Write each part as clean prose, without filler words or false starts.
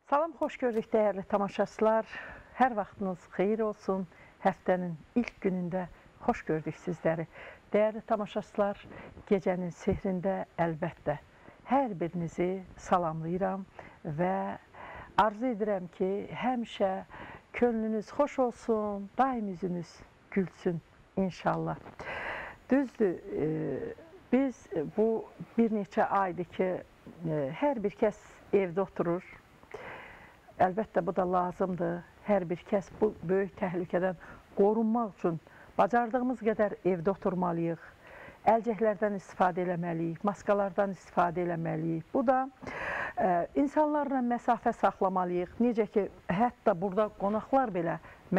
Salam, xoş gördük dəyərli tamaşaçılar. Hər vaxtınız xeyir olsun. Həftənin ilk günündə xoş gördük sizləri. Dəyərli tamaşaçılar, gecənin sehrində əlbəttə hər birinizi salamlayıram və arzu edirəm ki, həmişə könlünüz xoş olsun, daim üzünüz gülsün inşallah. Düzdür, biz bu bir neçə aydır ki, hər bir kəs evdə oturur. Əlbəttə, bu da lazımdır. Hər bir kəs bu böyük təhlükədən qorunmaq üçün bacardığımız qədər evdə oturmalıyıq. Əlcəklərdən istifadə eləməliyik, maskalardan istifadə eləməliyik. Bu da insanlarla məsafə saxlamalıyıq. Necə ki, hətta burada qonaqlar belə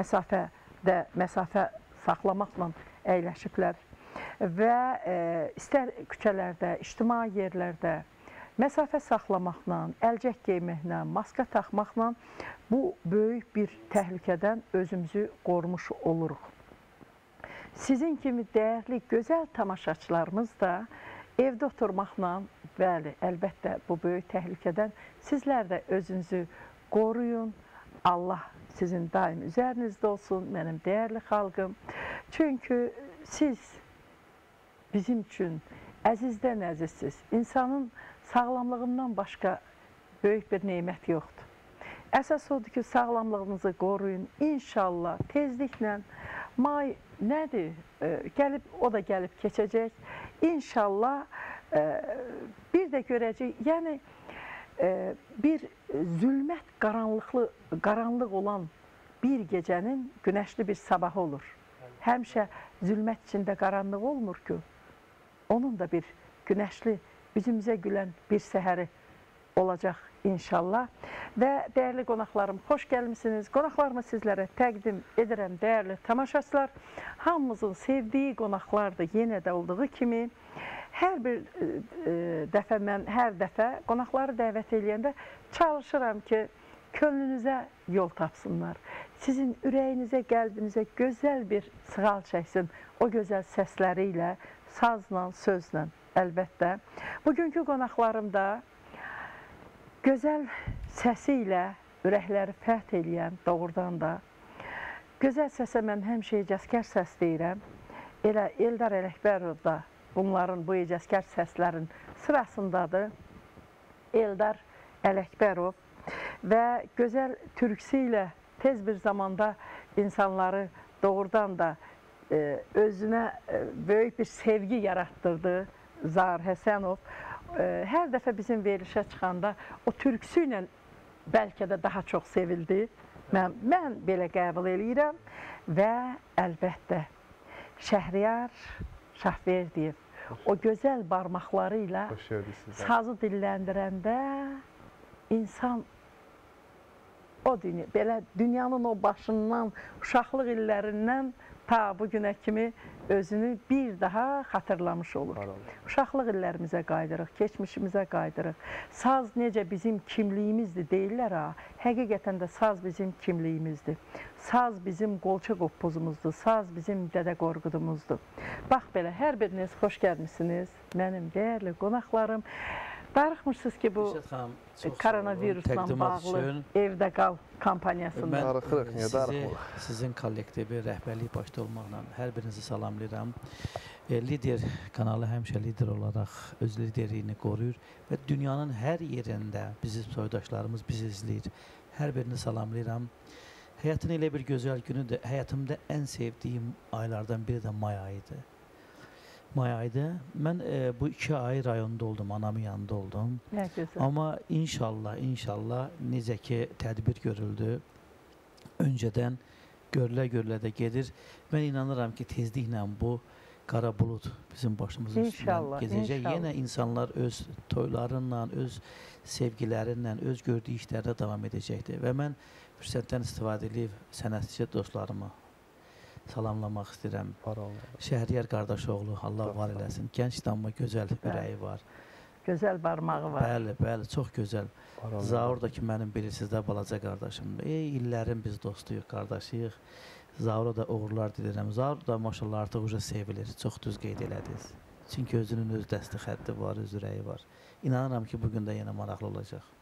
məsafə saxlamaqla əyləşiblər. Və istər küçələrdə, ictimai yerlərdə məsafə saxlamaqla, əlcək geyməklə, maska taxmaqla bu böyük bir təhlükədən özümüzü qorumuş oluruq. Sizin kimi dəyərli, gözəl tamaşaçılarımız da evdə oturmaqla, bəli, əlbəttə bu böyük təhlükədən sizlər də özünüzü qoruyun. Allah sizin daim üzərinizdə olsun, mənim dəyərli xalqım. Çünki siz bizim üçün əzizdən əzizsiz. İnsanın sağlamlığından başqa böyük bir neymət yoxdur. Əsas odur ki, sağlamlığınızı qoruyun. İnşallah tezliklə may nədir? O da gəlib keçəcək. İnşallah bir də görəcək. Yəni, bir zülmət, qaranlıq olan bir gecənin günəşli bir sabahı olur. Həmişə zülmət içində qaranlıq olmur ki, onun da bir günəşli, üzümüzə gülən bir səhəri olacaq inşallah. Və dəyərli qonaqlarım, xoş gəlmişsiniz. Qonaqlarımı sizlərə təqdim edirəm, dəyərli tamaşaçılar. Hamımızın sevdiyi qonaqlardır, yenə də olduğu kimi. Hər bir dəfə mən, hər dəfə qonaqları dəvət eləyəndə çalışıram ki, könlünüzə yol tapsınlar. Sizin ürəyinizə, qəlbinizə gözəl bir sığal çəksin. O gözəl səsləri ilə, sazla, sözlə. Əlbəttə, bugünkü qonaqlarım da gözəl səsi ilə ürəkləri fəth eləyən, doğrudan da gözəl səsə mən həmişə ecazkar səs deyirəm. Elə Eldar Ələkbərov da bunların, bu ecazkar səslərin sırasındadır. Eldar Ələkbərov və gözəl türküsü ilə tez bir zamanda insanları doğrudan da özünə böyük bir sevgi yaratdırdı. Zahir Həsənov hər dəfə bizim verilişə çıxanda o türküsü ilə bəlkə də daha çox sevildi. Mən belə qəbul eləyirəm və əlbəttə Şəhriyar Şahverdiyev o gözəl barmaqları ilə sazı dilləndirəndə insan belə dünyanın o başından, uşaqlıq illərindən ta bugünə kimi özünü bir daha xatırlamış olur. Uşaqlıq illərimizə qaydırıq, keçmişimizə qaydırıq. Saz necə bizim kimliyimizdir deyirlər ha. Həqiqətən də saz bizim kimliyimizdir. Saz bizim qolça qoppuzumuzdur, saz bizim Dədə Qorqudumuzdur. Bax belə, hər biriniz xoş gəlmişsiniz, mənim dəyərli qonaqlarım. Darıxmışsınız ki, bu koronavirusla bağlı evdə qal kampaniyasında. Darıxırıq, niyə darıxmırıq? Sizin kollektivi rəhbərlik başda olmaqla hər birinizi salamlayıram. Lider kanalı həmişə lider olaraq öz liderliyini qoruyur və dünyanın hər yerində bizim soydaşlarımız bizi izləyir. Hər birini salamlayıram. Həyatın elə bir gözəl günüdür. Həyatımda ən sevdiyim aylardan biri də may ayıdır. May aydı. Mən bu 2 ay rayonda oldum, anamın yanında oldum. Nə gözəl. Amma inşallah necə ki tədbir görüldü, öncədən görülə də gedir. Mən inanıram ki, tezliklə bu qara bulud bizim başımızın üstündən gedəcək. Yenə insanlar öz toylarınla, öz sevgilərinlə, öz gördüyü işlərdə davam edəcəkdir. Və mən fürsətdən istifadə edib sənətçi dostlarımı salamlamaq istəyirəm. Şəhriyar qardaşoğlu, Allah var eləsin. Gənc damma gözəl ürəyi var. Gözəl barmağı var. Bəli, çox gözəl. Zaur da ki, mənim bilirsiniz də balaca qardaşımdır. İllərin biz dostuyuq, qardaşıyıq. Zaura da uğurlar dilirəm. Zaur da maşallah artıq uca sevilir. Çox düz qeyd elədiniz. Çünki özünün öz dəsti xətti var, öz ürəyi var. İnanıram ki, bugün də yenə maraqlı olacaq.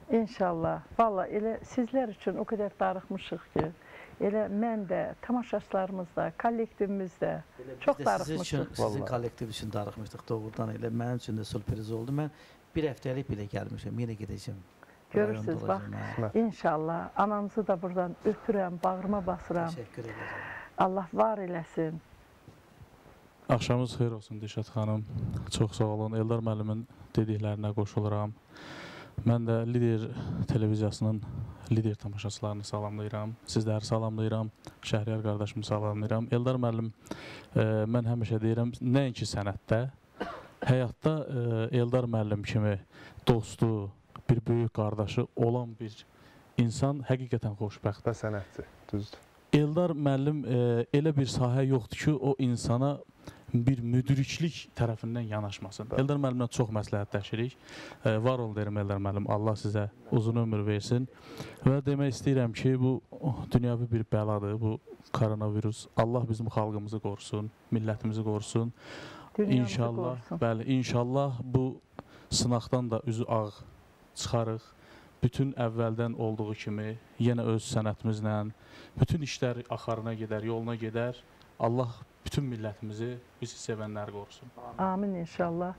İnşallah. Valla elə sizlər üçün o qədər darıxmışıq ki, elə mən də, tamaşaçılarımız da, kollektivimiz də çox darıxmışıq. Sizin kollektiv üçün darıxmışdıq doğrudan elə. Mənim üçün də sürpriz oldu. Mən bir həftəlik belə gəlmişəm, yenə gedəcəm. Görürsünüz, bax, inşallah. Anamızı da buradan öpürəm, bağrıma basıram. Təşəkkür ederim. Allah var eləsin. Axşamınız xeyir olsun Dilşad xanım. Çox sağ olun. Eldar müəllimin dediklərinə qoşuluram. Mən də Lider televiziyasının Lider tamaşaçılarını salamlayıram. Sizləri salamlayıram. Şəhriyar qardaşımı salamlayıram. Eldar müəllim, mən həmişə deyirəm, nəinki sənətdə, həyatda Eldar müəllim kimi dostu, bir böyük qardaşı olan bir insan həqiqətən xoşbəxt. Və sənətçi, düzdür. Eldar müəllim elə bir sahə yoxdur ki, o insana bir müdriklik tərəfindən yanaşmasın. Eldar müəllimlə çox məsləhətləşirik. Var ol derim Eldar müəllim, Allah sizə uzun ömür versin. Və demək istəyirəm ki, bu dünyəvi bir bəladır, bu koronavirus. Allah bizim xalqımızı qorusun, millətimizi qorusun. İnşallah, bəli, inşallah bu sınaqdan da üzü ağ çıxarıq. Bütün əvvəldən olduğu kimi yenə öz sənətimizlə bütün işlər axarına gedər, yoluna gedər. Allah bütün millətimizi, bizi sevənləri qorusun. Amin inşallah.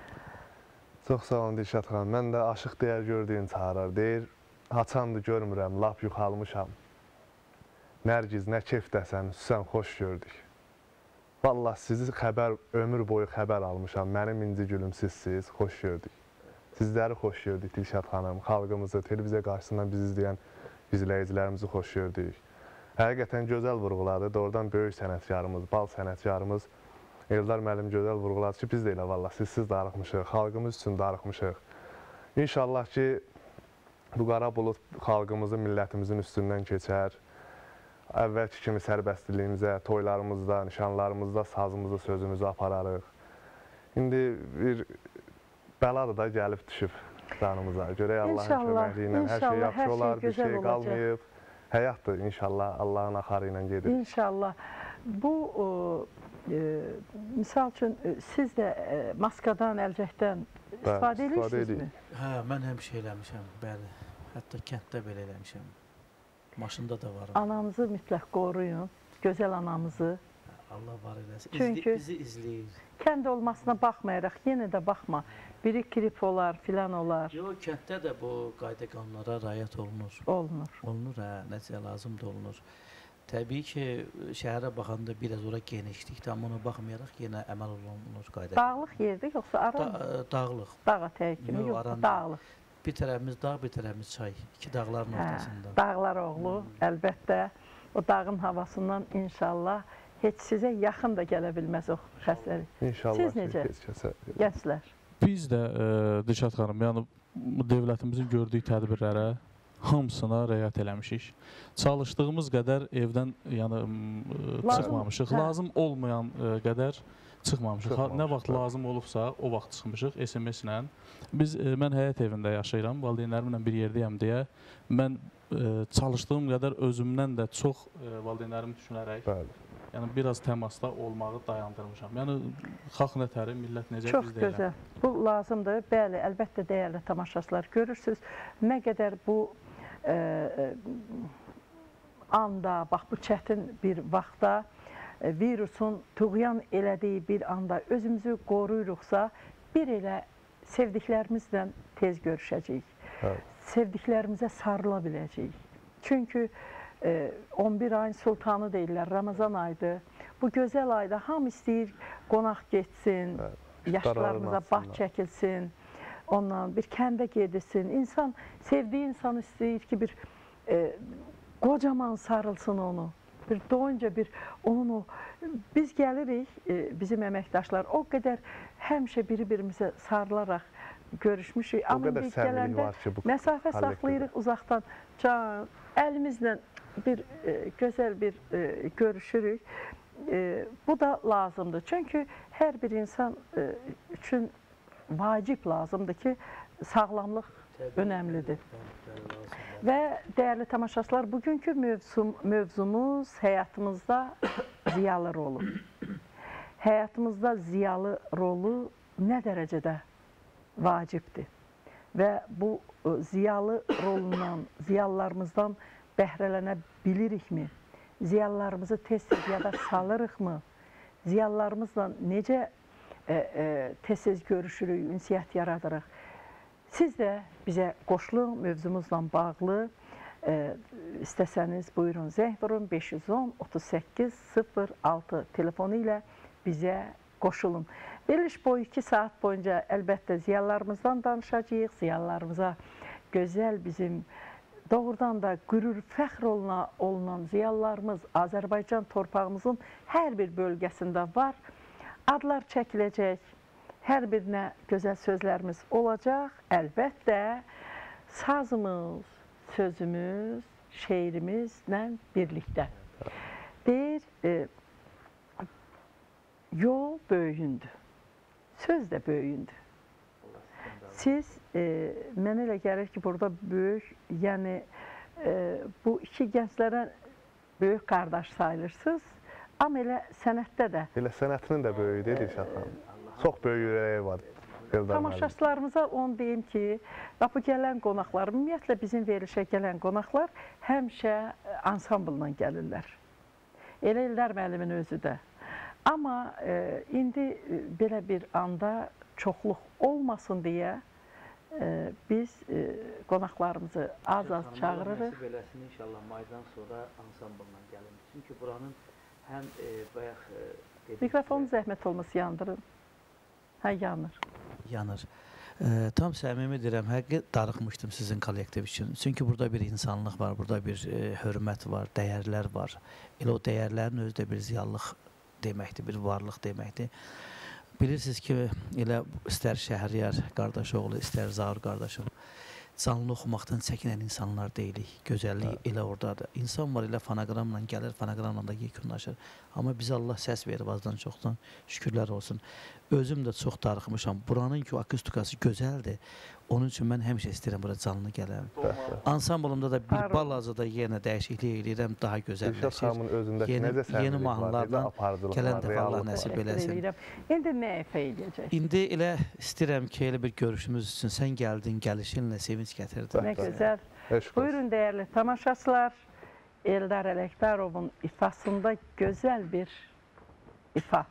Çox sağ olun Dilşad xanım. Mən də aşıq deyər gördüyün çağırar. Deyir, haçandı görmürəm, lap yuxalmışam. Nərgiz, nə kef dəsən, süsən xoş gördük. Vallahi sizi ömür boyu xəbər almışam. Mənim inci gülüm sizsiz, xoş gördük. Sizləri xoş gördük Dilşad xanım, xalqımızı, televiziya qarşısından bizi izləyən izləyicilərimizi xoş gördük. Həqiqətən gözəl vurğuladı. Doğrudan böyük sənətkarımız, bal sənətkarımız Eldar müəllim gözəl vurğuladı ki, biz də elə valla sizsiz darıxmışıq, xalqımız üçün darıxmışıq. İnşallah ki, bu qara bulud xalqımızın, millətimizin üstündən keçər. Əvvəlki kimi sərbəstliyimizə, toylarımızda, nişanlarımızda sazımızı, sözümüzü apararıq. İndi bir bəladır da gəlib düşüb canımıza. Görək Allahın köməkliyi ilə hər şey yaxşı olar, bir şey qalmayıb. Həyatdır inşallah, Allahın axarı ilə gedir. İnşallah. Bu, misal üçün, siz də maskadan, əlcəkdən istifadə edirsiniz? Hə, mən həmişə eləmişəm, bəli. Hətta kənddə belə eləmişəm. Maşında da varım. Anamızı mütləq qoruyun, gözəl anamızı. Allah var eləsin. Çünki bizi izləyir. Kənd olmasına baxmayaraq, yenə də baxma. Biri krip olar, filan olar. Yox, kənddə də bu qayda qanunlara riayət olunur. Olunur. Olunur, hə, necə lazım da olunur. Təbii ki, şəhərə baxanda biraz ora genişlikdir, amma ona baxmayaraq yenə əməl olunur qayda. Dağlıq yerdir, yoxsa aran? Dağlıq. Dağa tək kimi, yoxsa dağlıq. Bir tərəfimiz dağ, bir tərəfimiz çay. İki dağların ortasında. Dağlar oğlu, əlbəttə. O dağın havasından inşallah heç sizə yaxın da gələ bilməz o xəstəlik. İnşallah. Siz necə? Gənclər. Biz də Dilşad xanım, yəni dövlətimizin gördüyü tədbirlərə hamısına riayət eləmişik. Çalışdığımız qədər evdən çıxmamışıq. Lazım olmayan qədər çıxmamışıq. Nə vaxt lazım olubsa, o vaxt çıxmışıq SMS-lə. Mən həyət evində yaşayıram, valideynlərimlə bir yerdəyəm deyə mən çalışdığım qədər özümdən də çox valideynlərimi düşünərək yəni biraz təmasda olmağı dayandırmışam. Yəni xalq nətəri, millət necə, çox biz deyiləm. gözəl. Bu lazımdır. Bəli, əlbəttə dəyərli tamaşaçılar görürsünüz. Nə qədər bu anda, bax bu çətin bir vaxtda virusun tuğyan elədiyi bir anda özümüzü qoruyuruqsa, bir elə sevdiklərimizlə tez görüşəcəyik. Sevdiklərimizə sarıla biləcəyik. Çünki 11 ayın sultanı deyirlər, Ramazan aydır. Bu gözəl ayda hamı istəyir qonaq getsin, yaşlarımıza baş çəkilsin, ondan bir kəndə gedilsin. İnsan, sevdiyi insan istəyir ki, bir qocaman sarılsın onu. Bir doyunca bir onun o, biz gəlirik, bizim əməkdaşlar o qədər həmişə biri-birimizə sarılaraq görüşmüşük. Amma indi gələndə məsafə saxlayırıq uzaqdan, əlimizlə bir gözəl bir görüşürük. Bu da lazımdır. Çünki hər bir insan üçün vacib lazımdır ki, sağlamlıq önəmlidir. Və dəyərli tamaşaçılar, bugünkü mövzumuz həyatımızda ziyalı rolu. Həyatımızda ziyalı rolu nə dərəcədə vacibdir? və bu ziyalı rolundan, ziyalılarımızdan bəhrələnə bilirikmi? Ziyalılarımızı tez-tez yada salırıqmı? Ziyalılarımızla necə tez-tez görüşürük, ünsiyyət yaradırıq? Siz də bizə qoşulun, mövzumuzla bağlı istəsəniz buyurun zəng vurun 510-38-06 telefonu ilə bizə qoşulun. Veriliş boyu 2 saat boyunca əlbəttə ziyalılarımızdan danışacağıq. Ziyalılarımıza gözəl bizim doğrudan da qürur, fəxr olunan ziyalılarımız Azərbaycan torpağımızın hər bir bölgəsində var. Adlar çəkiləcək, hər birinə gözəl sözlərimiz olacaq. Əlbəttə sazımız, sözümüz, şeirimizlə birlikdə. Deyir, yol böyüyündür, söz də böyüyündür. Siz, mənə elə gəlir ki, burada böyük, yəni bu iki gənclərə böyük qardaş sayılırsınız, amma elə sənətdə də. Elə sənətinin də böyüyüdür Dilşad xanım. Çox böyük ürəyi var. Tamaşaçılarımıza onu deyim ki, bu gələn qonaqlar, ümumiyyətlə bizim verilişə gələn qonaqlar həmişə ansamblla gəlirlər. Elə İldar müəllimin özü də. Amma indi belə bir anda çoxluq olmasın deyə biz qonaqlarımızı az-az çağırırıq. Nəsib eləsin inşallah maydan sonra ansamblla gəlin. Çünki buranın həm bayaq... Mikrofonu zəhmət olması yandırın. Hə, yanır. Yanır. Tam səmimi deyirəm, həqiqi darıxmışdım sizin kollektiv üçün. Çünki burada bir insanlıq var, burada bir hörmət var, dəyərlər var. Elə o dəyərlərin özü də bir ziyallıq deməkdir, bir varlıq deməkdir. Bilirsiniz ki, elə istər Şəhriyar qardaşoğlu, istər Zaur qardaşım, canlı oxumaqdan çəkinən insanlar deyilik. Gözəllik elə oradadır. İnsan var, elə fonoqramla gəlir, fonoqramla da yekunlaşır. Amma bizə Allah səs verir azdan çoxdan, şükürlər olsun. Özüm də çox darıxmışam. Buranın ki, akustikası gözəldir. Onun üçün mən həmişə istəyirəm bura canlı gələm. Ansamblımda da bir balazada yenə dəyişiklik edirəm, daha gözəlləşir. Yeni mahnılardan gələn dəfə Allah nəsib eləsin. İndi nə əfə eləyəcək? İndi elə istəyirəm ki, elə bir görüşümüz üçün sən gəldin, gəlişinlə sevinç gətirdin. Nə gözəl. Buyurun, dəyərli tamaşaçılar. Eldar Ələkbərovun ifasında gözəl bir ifa.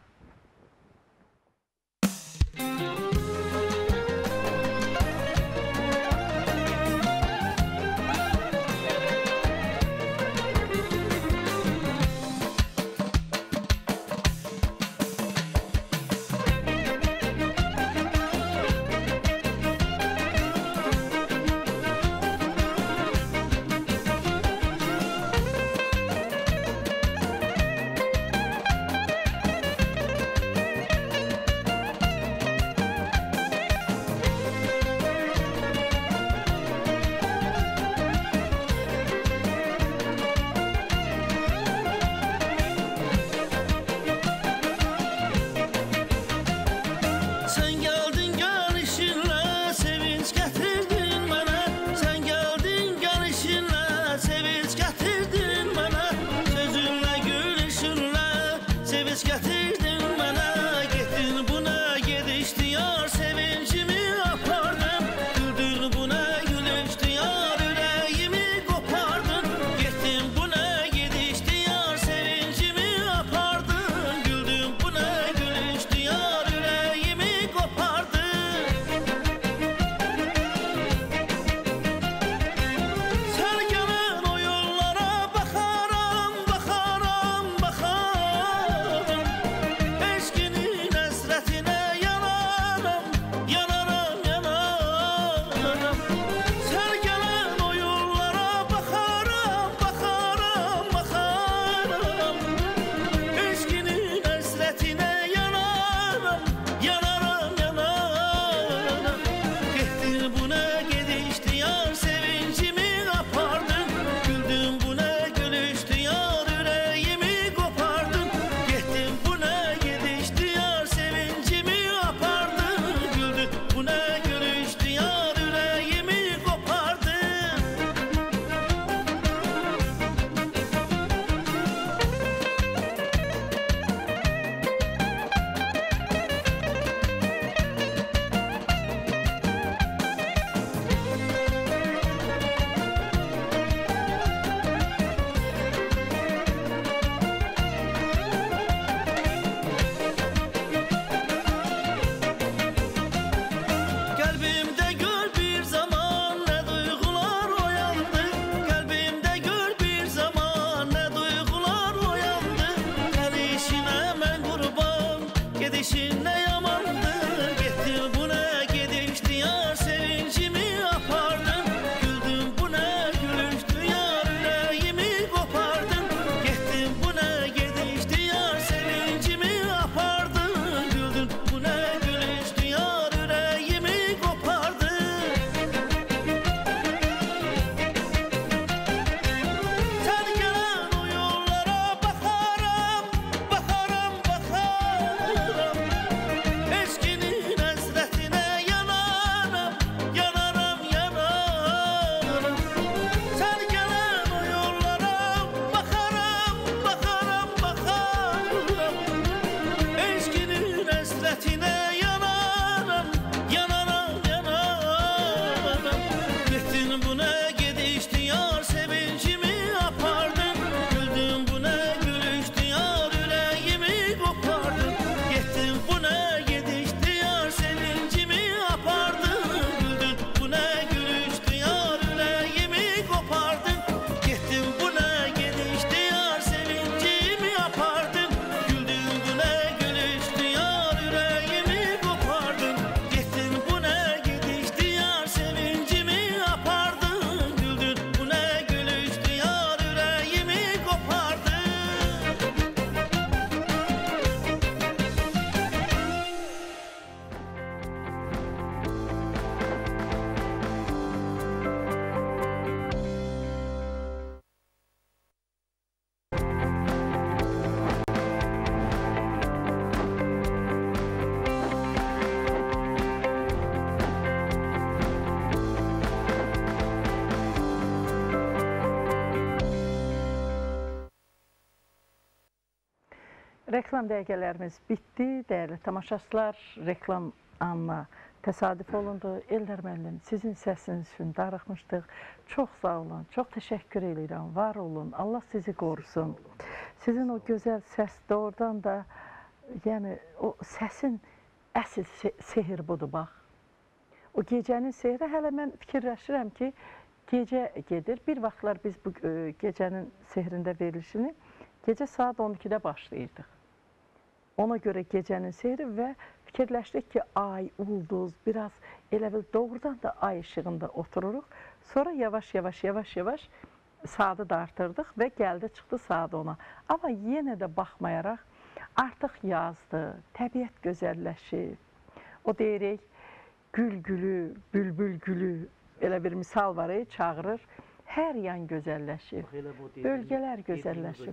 Reklam dəqiqələrimiz bitdi. Dəyərli tamaşaçılar, reklam anına təsadüf olundu. Eldar müəllim, sizin səsiniz üçün darıxmışdıq. Çox sağ olun, çox təşəkkür edirəm. Var olun, Allah sizi qorusun. Sizin o gözəl səs doğrudan da, yəni o səsin əsl sehir budur, bax. O gecənin sehri, hələ mən fikirləşirəm ki, gecə gedir. Bir vaxtlar biz bu gecənin sehrində verilişini gecə saat 12-də başlayırdıq. Ona görə gecənin sehri və fikirləşdik ki, ay, ulduz, biraz elə bil doğrudan da ay işığında otururuq. Sonra yavaş-yavaş saatı da artırdıq və gəldi çıxdı saat 10-a. Amma yenə də baxmayaraq artıq yazdı, təbiət gözəlləşir. O deyirik, gül gülü, bülbül gülü, elə bir misal var, çağırır. Hər yan gözəlləşir, bölgələr gözəlləşir.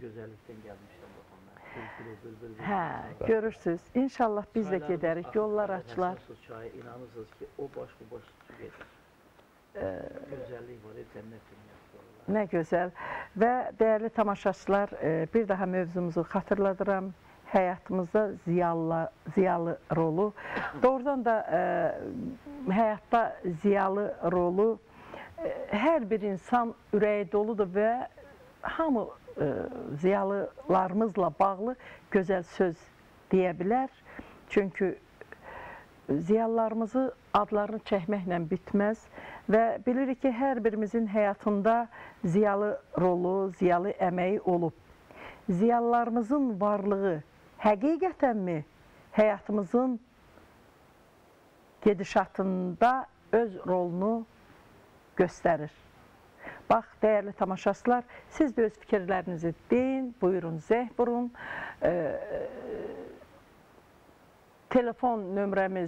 Hə, görürsünüz. İnşallah biz də gedərik, yollar açılar. İnanırsınız ki, o baş bu baş gedir. Gözəllik var, cənnət dünyası. Nə gözəl. Və dəyərli tamaşaçılar, bir daha mövzumuzu xatırladıram. Həyatımızda ziyalı rolu. Doğrudan da həyatda ziyalı rolu hər bir insan ürəyi doludur və hamı ziyalılarımızla bağlı gözəl söz deyə bilər. Çünki ziyalılarımızı adlarını çəkməklə bitməz və bilirik ki, hər birimizin həyatında ziyalı rolu, ziyalı əməyi olub. Ziyalılarımızın varlığı həqiqətənmi həyatımızın gedişatında öz rolunu göstərir? Bax, dəyərli tamaşaçılar, siz də öz fikirlərinizi deyin, buyurun, zəng vurun. Telefon nömrəmiz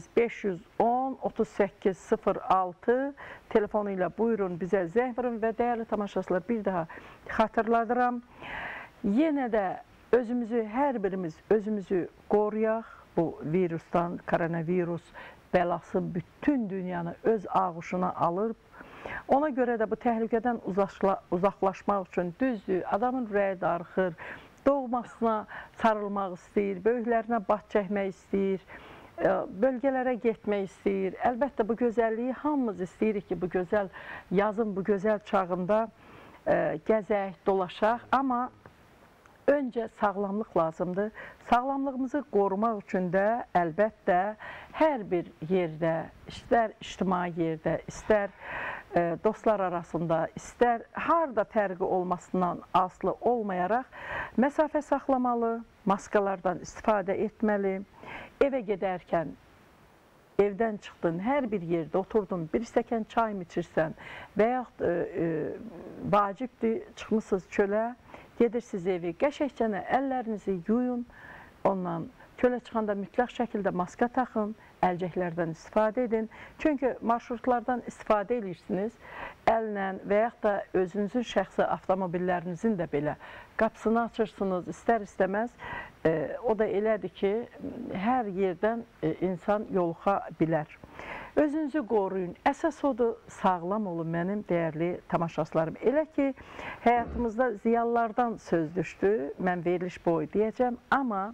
510-3806, telefonu ilə buyurun, bizə zəng vurun və dəyərli tamaşaçılar, bir daha xatırladıram. Yenə də özümüzü, hər birimiz özümüzü qoruyaq, bu virusdan, koronavirus bəlası bütün dünyanı öz ağuşuna alır. Ona görə də bu təhlükədən uzaqlaşmaq üçün düzdür, adamın ürəyi darıxır, doğmasına sarılmaq istəyir, böyüklərinə baş çəkmək istəyir, bölgələrə getmək istəyir. Əlbəttə, bu gözəlliyi hamımız istəyirik ki, bu gözəl yazın, bu gözəl çağında gəzək, dolaşaq, amma öncə sağlamlıq lazımdır. Sağlamlığımızı qorumaq üçün də əlbəttə hər bir yerdə, istər ictimai yerdə, istər dostlar arasında, istər harda fərqi olmasından asılı olmayaraq məsafə saxlamalı, maskalardan istifadə etməli, evə gedərkən, evdən çıxdın, hər bir yerdə oturdun, bir stəkan çay mı içirsən və yaxud vacibdir, çıxmışsınız çölə, gedirsiniz evi, qəşəkcənə əllərinizi yuyun, ondan çölə çıxanda mütləq şəkildə maska taxın, əlcəklərdən istifadə edin. Çünki marşrutlardan istifadə edirsiniz, əllə və yaxud da özünüzün şəxsi avtomobillərinizin də belə qapısını açırsınız, istər-istəməz. O da elədir ki, hər yerdən insan yoluxa bilər. Özünüzü qoruyun. Əsas odur, sağlam olun mənim dəyərli tamaşaçılarım. Elə ki, həyatımızda ziyalılardan söz düşdü, mən veriliş boyu deyəcəm, amma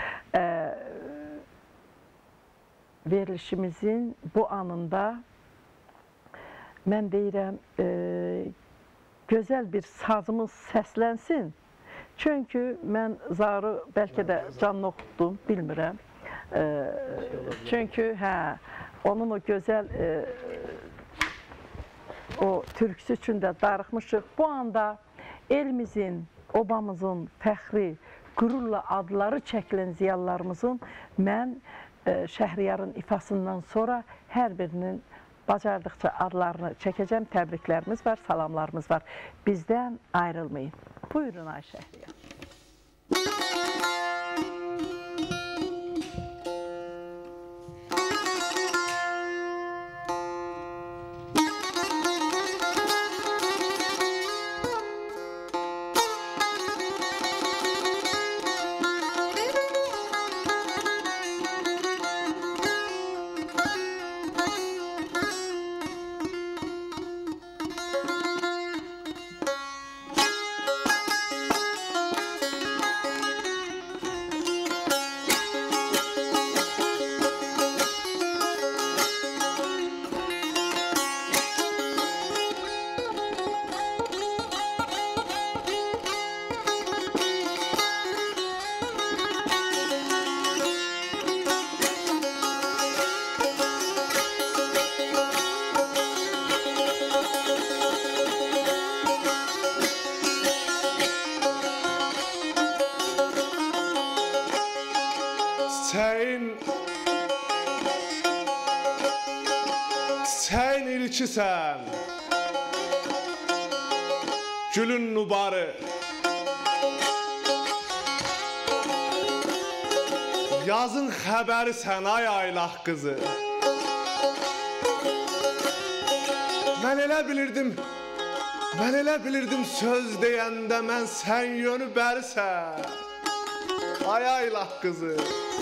verilişimizin bu anında mən deyirəm, gözəl bir sazımız səslənsin. Çünki mən zarı bəlkə də canlı oxutdum, bilmirəm. Çünki onun o gözəl o türküsü üçün də darıxmışıq. Bu anda elimizin, obamızın fəxri, qürurla adları çəkilən ziyalılarımızın mən Şəhriyarın ifasından sonra hər birinin bacardıqca adlarını çəkəcəm. Təbriklərimiz var, salamlarımız var. Bizdən ayrılmayın. Buyurun ay Şəhriyar. Sən ilkisən, gülün nubarı, yazın xəbəri sən ay aylaq qızı. Mən elə bilirdim söz deyəndə mən sən yönü bərisən, ay aylaq qızı.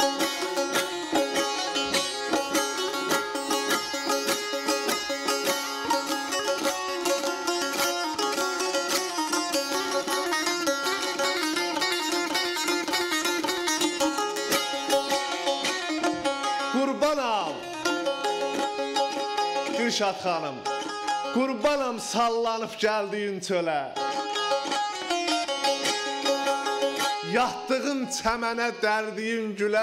Qurbanam, Gülşad xanım, qurbanam sallanıb gəldiyin çölə. Yatdığın çəmənə dərdiyin gülə.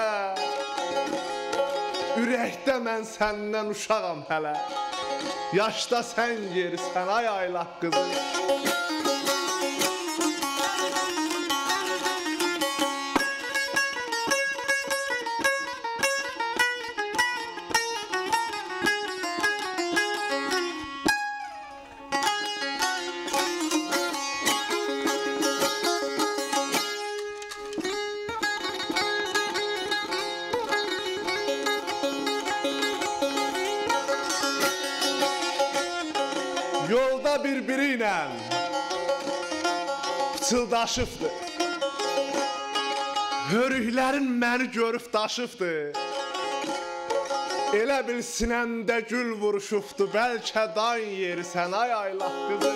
Ürəkdə mən səndən uşağam hələ. Yaşda sən yerisən ay aylaq qızı. Yolda bir-biri ilə pıçıldaşıbdır. Hörüklərin məni görüb daşıbdır. Elə bil sinəmdə gül vuruşubdur, bəlkə dain yeri sən ay aylaq qızı.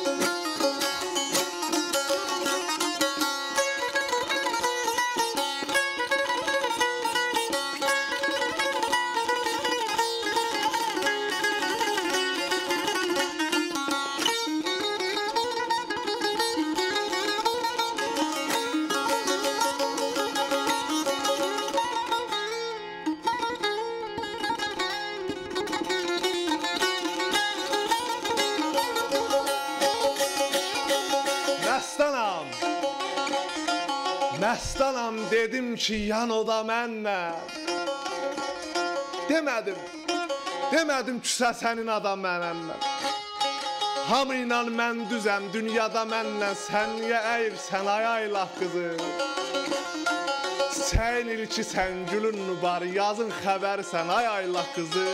Məstanam dedim ki, yan oda mənlə. Demədim küsə sənin adam mənəmlə. Hamı ilə mən düzəm, dünyada mənlə. Sən niyə əyirsən ay aylaq qızı? Sən ilkisən, gülün nubarı, yazın xəbəri sən ay aylaq qızı.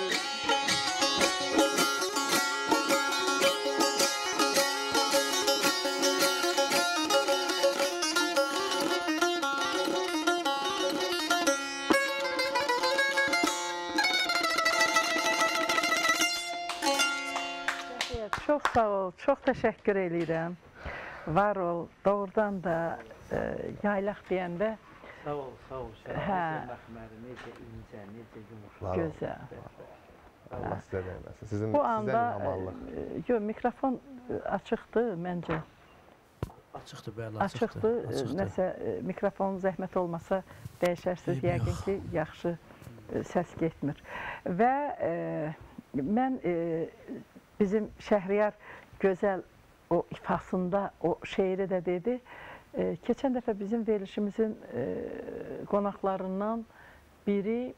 Çox sağ ol, çox təşəkkür edirəm. Var ol, doğrudan da yaylaq deyəndə Sağ ol, sağ ol. Məxməri necə incə, necə yumuşaq. gözəl. Allah sizə dəyməsin. Sizin Bu anda inamallıq. mikrofon açıqdır məncə. Açıqdır, bəli, Açıqdır. Nəsə mikrofon zəhmət olmasa dəyişərsiniz. Yəqin ki, yaxşı səs getmir. Və mən bizim Şəhriyar gözəl o ifasında o şeiri də dedi. Keçən dəfə bizim verilişimizin qonaqlarından biri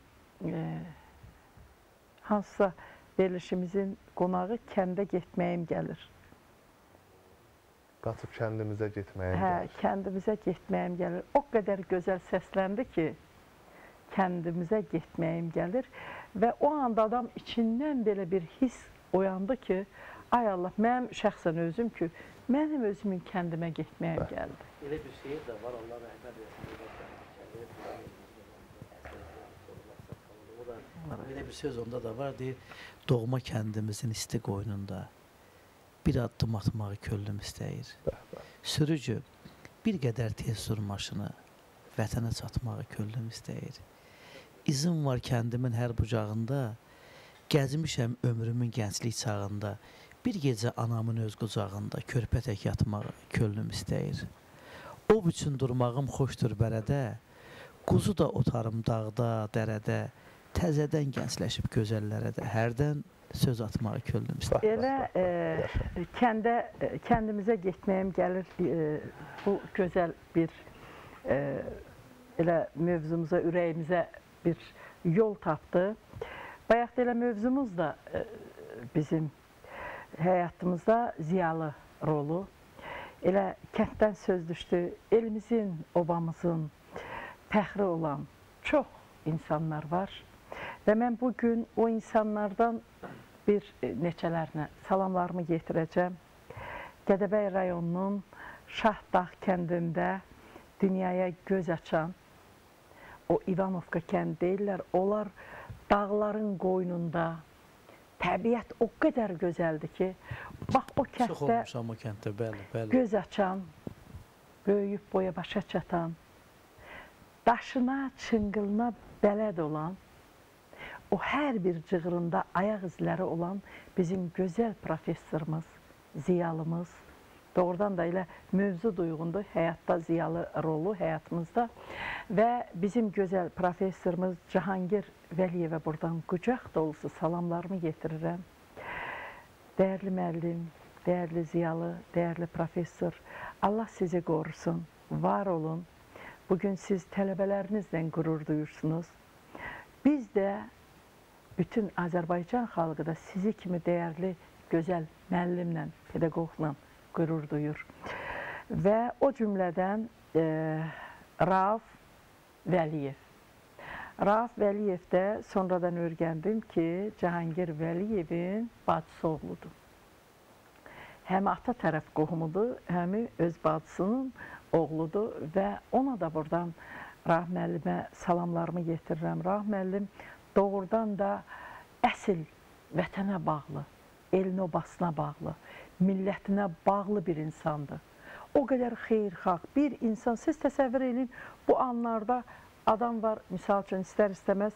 hansısa verilişimizin qonağı kəndə getməyim gəlir. Qaçıb kəndimizə getməyim Hə, gəlir. kəndimizə getməyim gəlir. O qədər gözəl səsləndi ki, kəndimizə getməyim gəlir və o anda adam içindən belə bir hiss oyandı ki, ay Allah, mənim şəxsən özüm ki, mənim özümün kəndimə getməyim gəldi. Elə bir şeir də var, Allah rəhmət etsin. Elə bir söz onda da var, deyir, doğma kəndimizin isti qoynunda bir addım atmağı könlüm istəyir. Sürücü, bir qədər tez sür maşını, vətənə çatmağı könlüm istəyir. İzin var kəndimin hər bucağında, gəzmişəm ömrümün gənclik çağında, bir gecə anamın öz qucağında körpə tək yatmağı könlüm istəyir. O üçün durmağım xoşdur bərədə, quzu da otarım dağda, dərədə, təzədən gəncləşib gözəllərə də hərdən söz atmağı könlüm istəyir. Elə kəndimizə getməyim gəlir, bu gözəl bir elə mövzumuza, ürəyimizə bir yol tapdı. Bayaq da elə mövzumuz da bizim həyatımızda ziyalı rolu. Elə kənddən söz düşdü, elimizin, obamızın fəxri olan çox insanlar var. Və mən bugün o insanlardan bir neçələrinə salamlarımı yetirəcəm. Gədəbəy rayonunun Şahdağ kəndində dünyaya göz açan, o İvanovka kənd deyirlər, onlar dağların qoynunda, təbiət o qədər gözəldir ki, bax o kənddə göz açan, böyüyüb boya başa çatan, daşına, çınqılına bələd olan, o hər bir cığırında ayaq izləri olan bizim gözəl professorumuz, ziyalımız, doğrudan da elə mövzu duyğundur, həyatda ziyalı rolu həyatımızda və bizim gözəl professorumuz Cahangir Vəliyevə buradan qucaq dolusu salamlarımı yetirirəm. Dəyərli müəllim, dəyərli ziyalı, dəyərli professor, Allah sizi qorusun, var olun. Bugün siz tələbələrinizlə qürur duyursunuz. Biz də bütün Azərbaycan xalqı da sizi kimi dəyərli, gözəl müəllimlə, pedaqoqla qürur duyur. Və o cümlədən Rauf Vəliyev. Rauf Vəliyev də sonradan öyrəndim ki, Cahangir Vəliyevin bacısı oğludur. Həm ata tərəf qohumudur, həm öz bacısının oğludur və ona da buradan Rauf müəllimə salamlarımı yetirirəm. Rauf müəllim doğrudan da əsl vətənə bağlı, elin obasına bağlı, millətinə bağlı bir insandır. O qədər xeyirxalq bir insan, siz təsəvvür edin, bu anlarda adam var, misal üçün istər-istəməz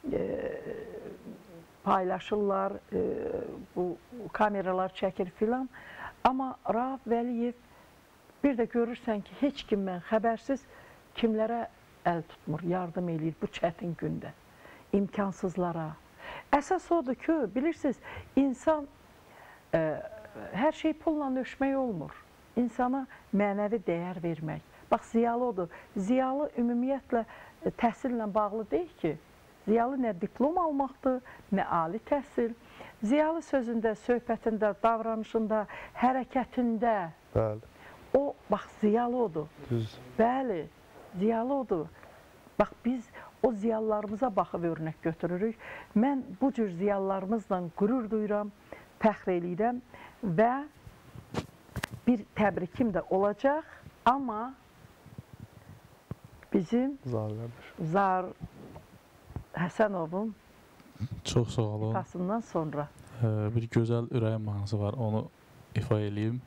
paylaşırlar, bu kameralar çəkir filan. Amma Rauf Vəliyev bir də görürsən ki, heç kimdən xəbərsiz kimlərə əl tutmur, yardım eləyir bu çətin gündə, imkansızlara. Əsas odur ki, bilirsiniz, insan hər şey pulla ölçmək olmur. İnsana mənəvi dəyər vermək. Bax, ziyalı odur. Ziyalı ümumiyyətlə təhsillə bağlı deyil ki, ziyalı nə diplom almaqdır, nə ali təhsil. Ziyalı sözündə, söhbətində, davranışında, hərəkətində, o, bax, ziyalı odur. Bəli, ziyalı odur. Bax, biz o ziyalılarımıza baxıb örnək götürürük. Mən bu cür ziyalılarımızla qürur duyuram, fəxr eləyirəm və bir təbrikim də olacaq, amma bizim Zar Həsənovun çox sağ olun. İfasından sonra bir gözəl ürəyim mahnısı var, onu ifa eləyim.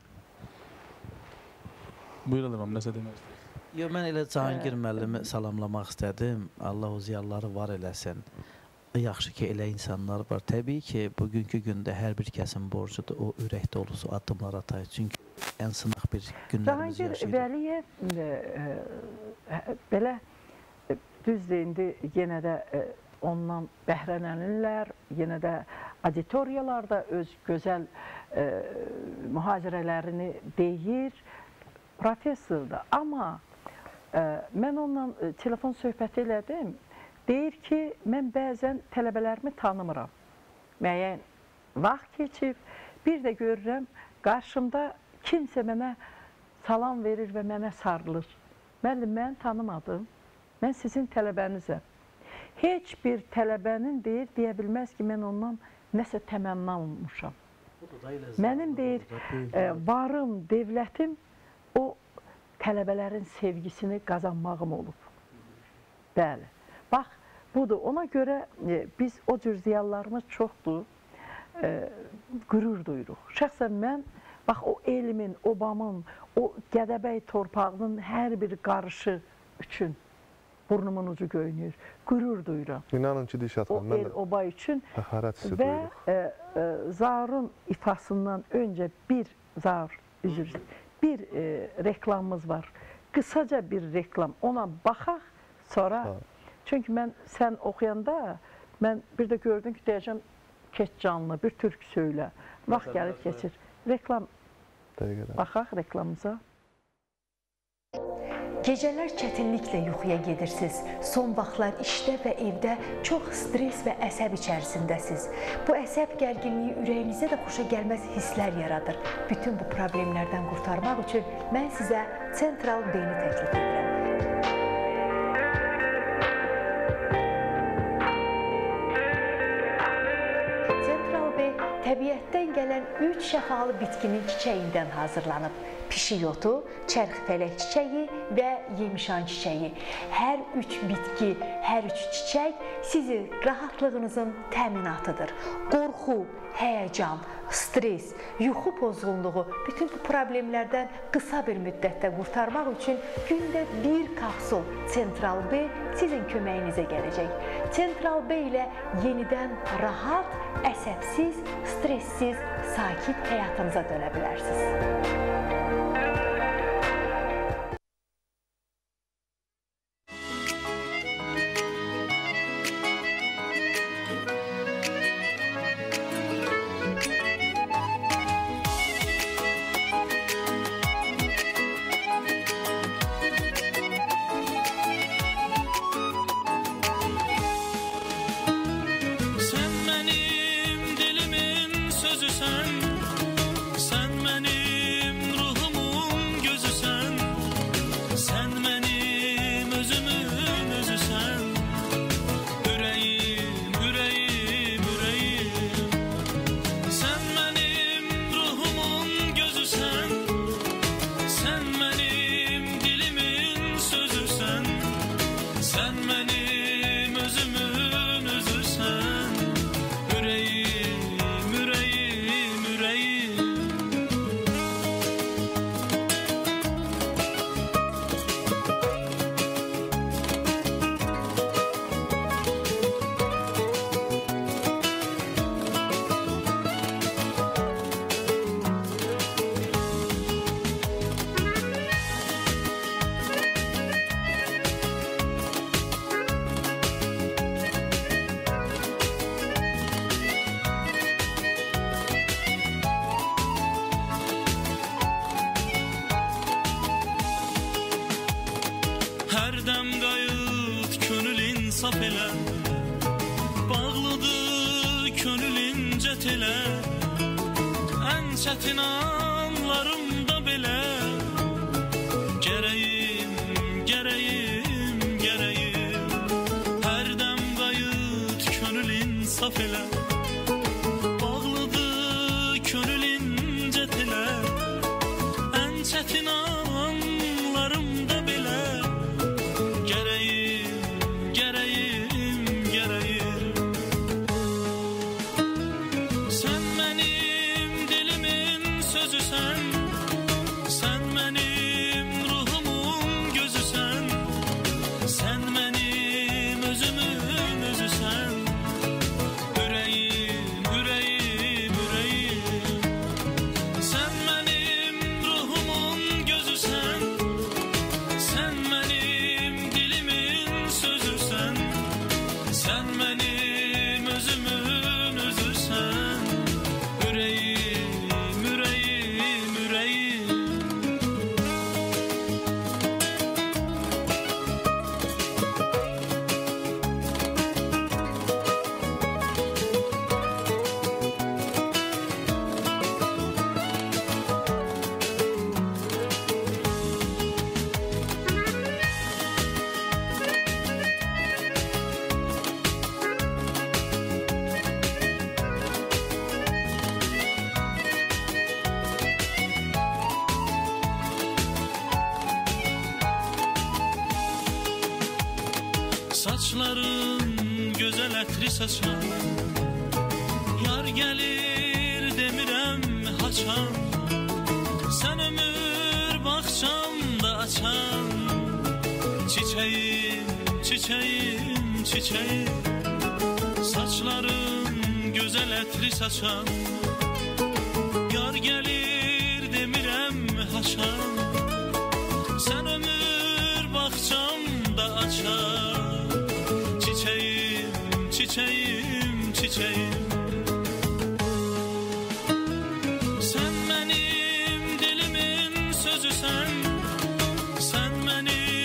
Buyuralım, nəsə demək istəyirəm? Yox, mən elə Cahangir müəllimi salamlamaq istədim. Allah o ziyalıları var eləsin. Yaxşı ki, elə insanlar var. Təbii ki, bugünkü gündə hər bir kəsin borcudur o ürək dolusu addımlar atayı. Çünki ən sınaq bir günlərimiz yaşayırıq. Cahangir Vəliyev belə düzdür, indi yenə də ondan bəhrələnirlər, yenə də auditoriyalarda öz gözəl mühazirələrini deyir, professordur. Amma mən onunla telefon söhbəti elədim. Deyir ki, mən bəzən tələbələrimi tanımıram. Müəyyən vaxt keçib, bir də görürəm, qarşımda kimsə mənə salam verir və mənə sarılır. Müəllim, mən tanımadım, mən sizin tələbənizəm. Heç bir tələbənin deyir, deyə bilməz ki, mən ondan nəsə təmənna olmuşam. Mənim deyir, varım, devlətim o tələbələrin sevgisini qazanmağım olub. Bəli. Bax, budur. Ona görə biz o cür ziyalılarımız çoxdur, qürur duyuruq. Şəxsən mən, bax, o elmin, obamın, o Gədəbəy torpağının hər bir qarışı üçün burnumun ucu göynüyür, qürur duyuram. İnanın ki, Dilşad xanım, mən də oba üçün fəxarət hissi və duyuruq. Zarun ifasından öncə bir reklamımız var. Qısaca bir reklam. Ona baxaq, sonra... Çünki sən oxuyanda, mən bir də gördüm ki, deyəcəm, keç canlı, bir türkü söylə. Vaxt gəlib keçir. Reklam, baxaq reklamımıza. Gecələr çətinliklə yuxuya gedirsiniz. Son vaxtlar işdə və evdə çox stres və əsəb içərisindəsiniz. Bu əsəb gərginliyi ürəyinizə də xoşa gəlməz hisslər yaradır. Bütün bu problemlərdən qurtarmaq üçün mən sizə Central B-ni təklif edirəm. Central B təbiətdən gələn 3 şəfalı bitkinin çiçəyindən hazırlanıb. Pişik otu, çərxifələk çiçəyi və yemişan çiçəyi. Hər 3 bitki, hər 3 çiçək sizin rahatlığınızın təminatıdır. Qorxu, həyəcan, stres, yuxu pozğunluğu, bütün bu problemlərdən qısa bir müddətdə qurtarmaq üçün gündə 1 kapsul Central B sizin köməyinizə gələcək. Central B ilə yenidən rahat, əsəbsiz, stressiz, sakit həyatınıza dönə bilərsiniz. Hərdəm qayıt könül insaf elə, bağlıdır könül incət elə, ən çətin anlarımda belə, gərəyim, gərəyim, gərəyim. Hərdəm qayıt könül insaf elə, bağlıdır könül incət elə, ən çətin anlarımda belə, saçların gözəl ətri saçan, yar gəlir demirəm haçan, sən ömür bağçamda açan, çiçəyim, çiçəyim, çiçəyim. Saçların gözəl ətri saçan, yar gəlir demirəm haçan, sən ömür bağçamda açan, çiçəyim, çiçəyim. Sən mənim dilimin sözüsən, sən mənim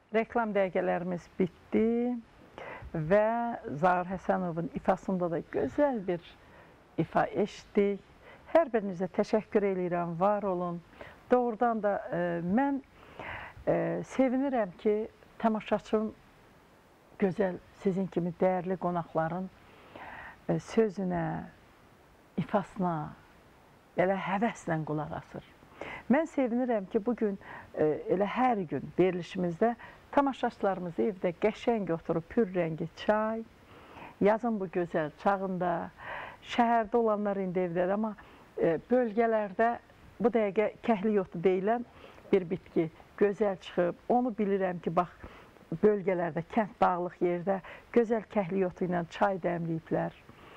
Reklam dəqiqələrimiz bitdi və Zaur Həsənovun ifasında da gözəl bir ifa eşitdik. Hər birinizə təşəkkür edirəm, var olun. Doğrudan da mən sevinirəm ki, tamaşaçım gözəl, sizin kimi dəyərli qonaqların sözünə, ifasına, elə həvəslə qulaq asır. Mən sevinirəm ki, bugün elə hər gün verilişimizdə tamaşaçılarımız evdə qəşəng oturub pür rəngi çay, yazın bu gözəl çağında, şəhərdə olanlar indi evdədir, amma bölgələrdə bu dəqiqə kəhliyotu deyilən bir bitki gözəl çıxıb. Onu bilirəm ki, bax, bölgələrdə, kənd dağlıq yerdə gözəl kəhliyotu ilə çay dəmləyiblər.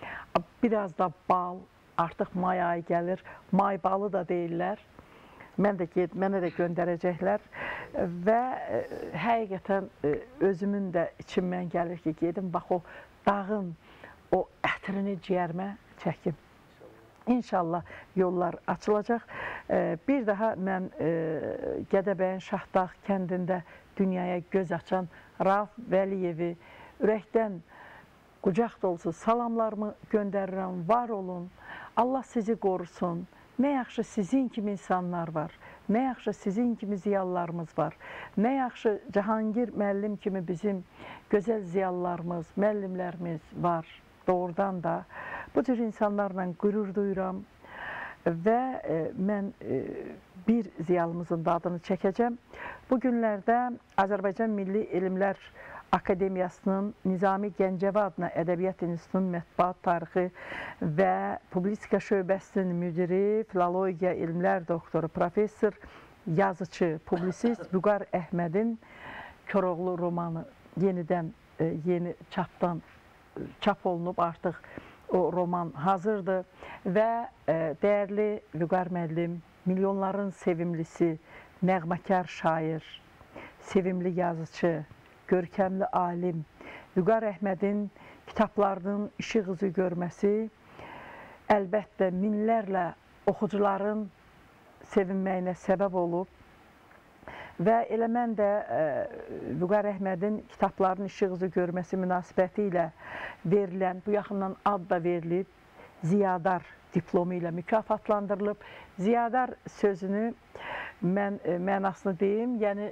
Biraz da bal, artıq may ayı gəlir, may balı da deyirlər. Mənə də göndərəcəklər və həqiqətən özümün də içimdən gəlir ki, gedim, bax o dağın o ətrini ciyərmə çəkim. İnşallah yollar açılacaq. Bir daha mən Gədəbəyin Şahdağ kəndində dünyaya göz açan Rauf Vəliyevi ürəkdən qucaq dolusu salamlarımı göndərirəm, var olun. Allah sizi qorusun. Nə yaxşı sizin kimi insanlar var, nə yaxşı sizin kimi ziyalılarımız var, nə yaxşı Cahangir müəllim kimi bizim gözəl ziyalılarımız, müəllimlərimiz var. Doğrudan da bu cür insanlarla qürur duyuram və mən bir ziyalımızın da adını çəkəcəm. Bu günlərdə Azərbaycan Milli Elmlər Akademiyasının Nizami Gəncəvi adına Ədəbiyyat İnstitutunun mətbuat tarixi və publistika şöbəsinin müdiri, filologiya elmlər doktoru, professor, yazıcı, publisist Vüqar Əhmədin Koroğlu romanı yenidən yeni çapdan çap olunub, artıq o roman hazırdır və dəyərli Vüqar müəllim, milyonların sevimlisi, nəğməkar şair, sevimli yazıcı, görkəmli alim Vüqar Əhmədin kitablarının işıq üzü görməsi əlbəttə minlərlə oxucuların sevinməyinə səbəb olub və elə mən də Vüqar Əhmədin kitablarının işıq üzü görməsi münasibəti ilə verilən, bu yaxından ad da verilib, Ziyadar diplomu ilə mükafatlandırılıb. Ziyadar sözünü mən mənasını deyim, yəni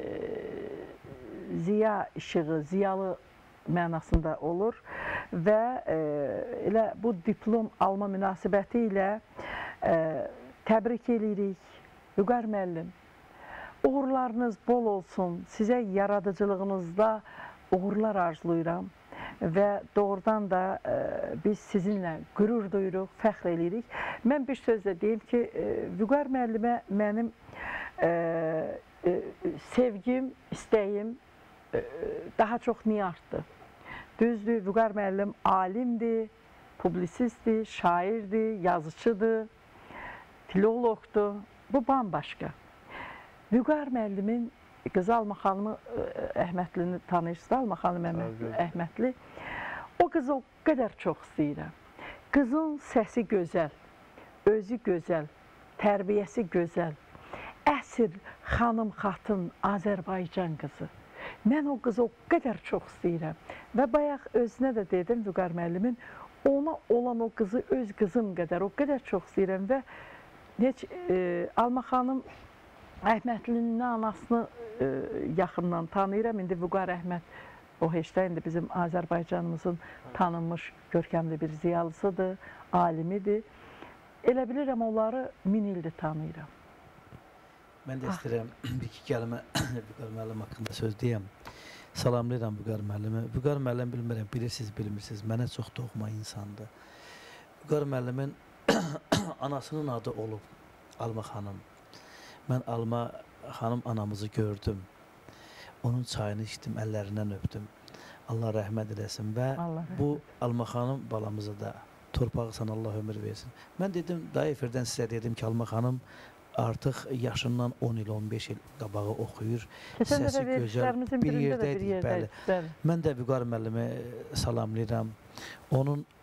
ziya işığı, ziyalı mənasında olur və elə bu diplom alma münasibəti ilə təbrik edirik. Vüqar müəllim, uğurlarınız bol olsun, sizə yaradıcılığınızda uğurlar arzulayıram və doğrudan da biz sizinlə qürur duyuruq, fəxr edirik. Mən bir sözlə deyim ki, Vüqar müəllimə mənim sevgim, istəyim daha çox niyə artdı? Düzdür, Vüqar müəllim alimdir, publisistdir, şairdir, yazıcıdır, filoloqdur. Bu bambaşqa. Vüqar müəllimin qızı Alma xanımı Əhmədlini tanıyırsınız, Alma xanım Əhmədli. O qızı o qədər çox istəyirəm. Qızın səsi gözəl, özü gözəl, tərbiyəsi gözəl. Əsr xanım xatın Azərbaycan qızı. Mən o qızı o qədər çox istəyirəm və bayaq özünə də dedim Vüqar müəllimin, ona olan o qızı öz qızım qədər, o qədər çox istəyirəm və heç Alma xanım Əhmədlinin anasını yaxından tanıyıram. İndi Vüqar Əhməd o heçdə indi bizim Azərbaycanımızın tanınmış görkəmli bir ziyalısıdır, alimidir. Elə bilirəm onları 1000 ildir tanıyıram. Mən də istəyirəm bir-iki kəlmə Vüqar müəllim haqqında söz deyəm. Salamlayıram Vüqar müəllimi. Vüqar müəllim bilmirəm, bilirsiniz, bilmirsiniz, mənə çox doğma insandır. Vüqar müəllimin anasının adı olub Alma xanım. Mən Alma xanım anamızı gördüm. Onun çayını içdim, əllərindən öpdüm. Allah rəhmət eləsin və bu Alma xanım balamızı da torpağı sana Allah ömür versin. Mən dedim, daha efirdən sizə dedim ki, Alma xanım artıq yaşından 10 il, 15 il qabağı oxuyur. Səsi gözəl, bir yerdəydik, bəli. Mən də Vüqar müəllimi salamlayıram. Onun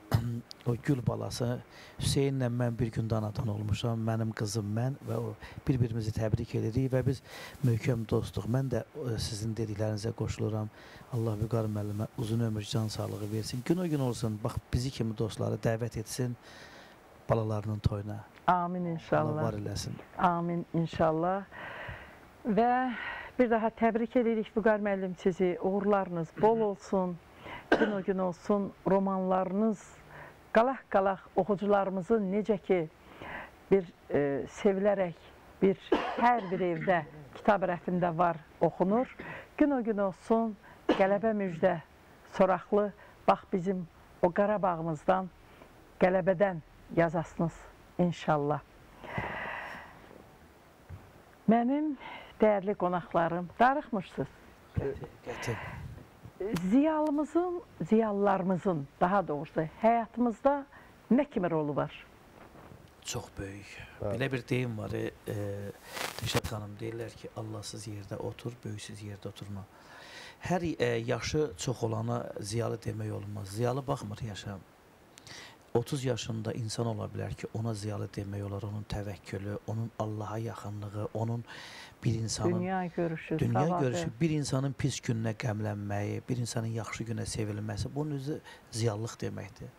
o gül balası Hüseynlə mən bir gündə anadan olmuşam, mənim qızım mən və o bir-birimizi təbrik edirik və biz möhkəm dostuq. Mən də sizin dediklərinizə qoşuluram. Allah Vüqar müəllimə uzun ömür, can sağlığı versin. Gün o gün olsun, bax bizi kimi dostları dəvət etsin balalarının toyuna. Amin inşallah. Allah var eləsin. Amin inşallah. Və bir daha təbrik edirik Vüqar müəllim sizi. Uğurlarınız bol olsun. Gün o gün olsun. Romanlarınız qalaq-qalaq oxucularımızın necə ki bir sevilərək hər bir evdə kitab rəfində var, oxunur. Gün o gün olsun. Qələbə müjdə soraqlı. Bax bizim o Qarabağımızdan, qələbədən yazasınız inşallah. Mənim dəyərli qonaqlarım, darıxmışsınız. Qəti. Ziyalılarımızın, daha doğrusu həyatımızda nə kimi rolu var? Çox böyük. Belə bir deyim var, Dilşad xanım, deyirlər ki, Allahsız yerdə otur, böyüksüz yerdə oturma. Hər yaşı çox olana ziyalı demək olmaz. Ziyalı baxmır yaşa. 30 yaşında insan ola bilər ki, ona ziyalı demək olar, onun təvəkkülü, onun Allaha yaxınlığı, onun bir insanın dünya görüşü, bir insanın pis gününə qəmlənməyi, bir insanın yaxşı günə sevilməsi, bunun özü ziyallıq deməkdir.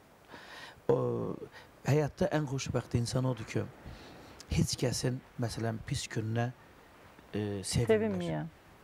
Həyatda ən xoşbəxt insan odur ki, heç kəsin, məsələn, pis gününə sevinmir.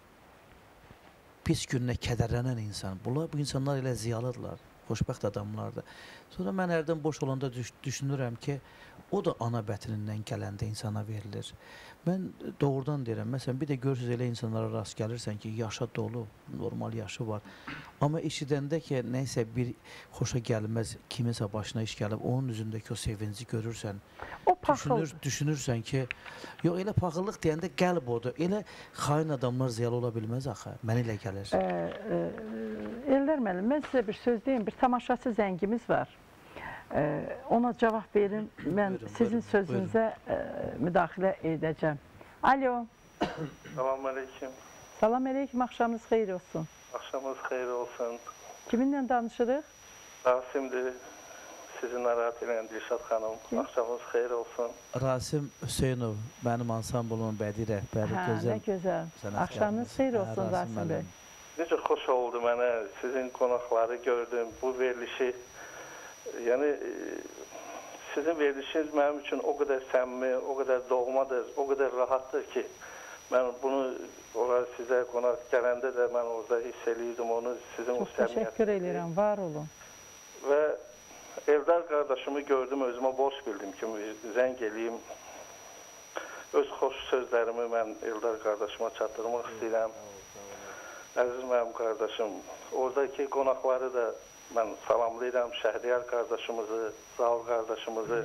Pis gününə kədərlənən insan. Bu insanlar elə ziyalıdırlar, xoşbəxt adamlardır. Sonra mən hərdən boş olanda düşünürəm ki, o da ana bətnindən gələndə insana verilir. Mən doğrudan deyirəm, məsələn, bir də görürsünüz elə insanlara rast gəlirsən ki, yaşa dolu, normal yaşı var. Amma eşidəndə ki, nəysə bir xoşa gəlməz, kiminsə başına iş gəlib, onun üzündəki o sevinci görürsən, düşünürsən ki, yox, elə paxıllıq deyəndə qəlb odur, elə xain adamlar ziyalı ola bilməz axı, mənə elə gəlir. Eldar müəllim, mən sizə bir söz deyim, bir tamaşaçı zəngimiz var. Ona cavab verin, mən sizin sözünüzə müdaxilə edəcəm. Alo. Salam aleyküm. Salam aleyküm, axşamınız xeyir olsun. Axşamınız xeyir olsun. Kiminlə danışırıq? Rasimdir, sizi narahat edən Dilşad xanım. Axşamınız xeyir olsun. Rasim Hüseynov, mənim ansambulumun bədii rəhbəri, gözəl. Nə gözəl. Axşamınız xeyir olsun Rasim bəy. Necə xoş oldu mənə, sizin qonaqları gördüm, bu verilişi. Yəni, sizin verilişiniz mənim üçün o qədər səmimi, o qədər doğmadır, o qədər rahatdır ki, mən bunu sizə qonaq gələndə də mən orada hiss eləyirdim onu, sizin o səmiyyətinizi. Çox təşəkkür edirəm, var olun. Və Eldar qardaşımı gördüm, özümə borc bildim ki, zəng eləyim. Öz xoş sözlərimi mən Eldar qardaşıma çatdırmaq istəyirəm. Əziz mənim qardaşım, oradakı qonaqları da mən salamlayıram, Şəhriyar qardaşımızı, Zaur qardaşımızı.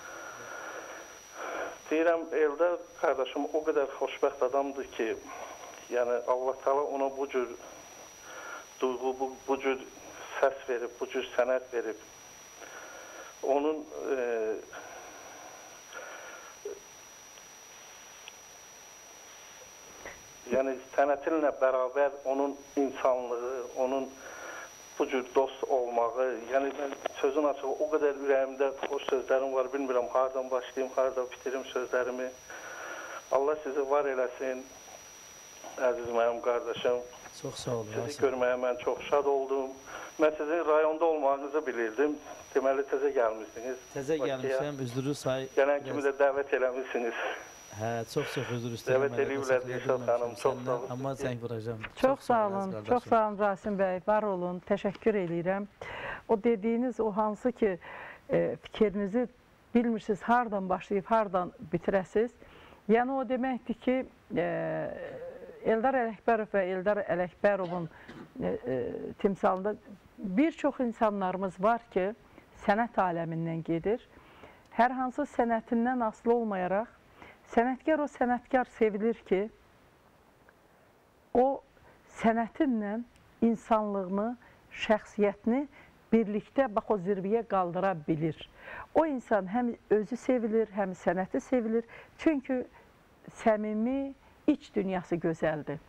Deyirəm, Eldar qardaşım o qədər xoşbəxt adamdır ki, yəni Allah Teala ona bu cür duyğu, bu cür səs verib, bu cür sənət verib. Onun yəni sənətinlə bərabər onun insanlığı, onun bu cür dost olmağı, yəni mən sözün açığı o qədər ürəyimdə xoş sözlərim var, bilmirəm hardan başlayayım, hardan bitirim sözlərimi. Allah sizi var eləsin, əziz mənim qardaşım. Çox sağ olun. Sizi görməyə mən çox şad oldum. Mən sizin rayonda olmağınızı bilirdim. Deməli, təzə gəlmişsiniz. Təzə gəlmişəm, üzrü say. Gələn kimi də dəvət eləmişsiniz. Hə, çox üzr istəyirəm. Dəvət eləyiblər Dilşad xanım, çox sağ olun. Amma zəng vuracam. Çox sağ olun, çox sağ olun Rasim bəy, var olun, təşəkkür edirəm. O dediyiniz o hansı ki, fikrinizi bilmirsiniz, hardan başlayıb, hardan bitirəsiz. Yəni o deməkdir ki, Eldar Ələkbərov və Eldar Ələkbərovun timsalında bir çox insanlarımız var ki, sənət aləmindən gedir. Hər hansı sənətindən asılı olmayaraq, sənətkar o sənətkar sevilir ki, o sənətinlə insanlığını, şəxsiyyətini birlikdə bax o zirvəyə qaldıra bilir. O insan həm özü sevilir, həm sənəti sevilir. Çünki səmimi, iç dünyası gözəldir.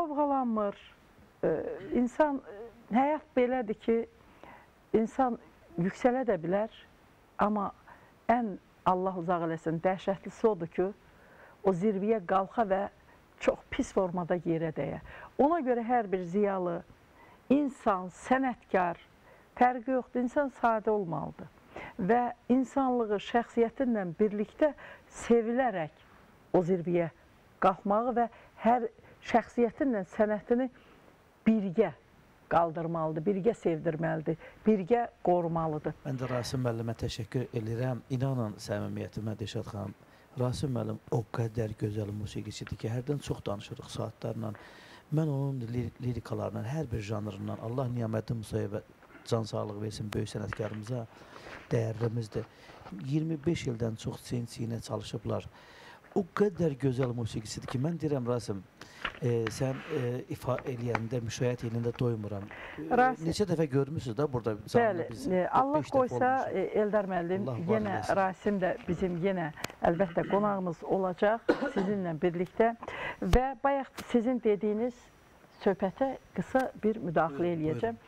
Lovğalanmır. İnsan, həyat belədir ki, insan yüksələ də bilər, amma ən Allah uzaq eləsin, dəhşətlisi odur ki, o zirvəyə qalxa və çox pis formada yerə dəyə. Ona görə hər bir ziyalı, insan, sənətkar, fərqi yoxdur, insan sadə olmalıdır. Və insanlığı şəxsiyyətinlə birlikdə sevilərək o zirvəyə qalxmağı və hər şəxsiyyətinlə sənətini birgə qaldırmalıdır, birgə sevdirməlidir, birgə qorumalıdır. Mən də Rasim müəllimə təşəkkür edirəm. İnanın səmimiyyətimə Dilşad xanım. Rasim müəllim o qədər gözəl musiqiçidir ki, hərdən çox danışırıq saatlarla. Mən onun lirikalarından, hər bir janrından Allah Niyaməddin Musayevə can sağlıq versin, böyük sənətkarımıza dəyərlimizdir. 25 ildən çox çiyin-çiyinə çalışıblar. O qədər gözəl musiqisidir ki, mən deyirəm Rasim, sən ifa eləyəndə, müşahiət eləyəndə doymuram. Neçə dəfə görmüsünüz də burada canlı biz? Bəli, Allah qoysa Eldar müəllim, yenə Rasim də bizim yenə əlbəttə qonağımız olacaq sizinlə birlikdə və bayaq sizin dediyiniz söhbətə qısa bir müdaxilə eləyəcəm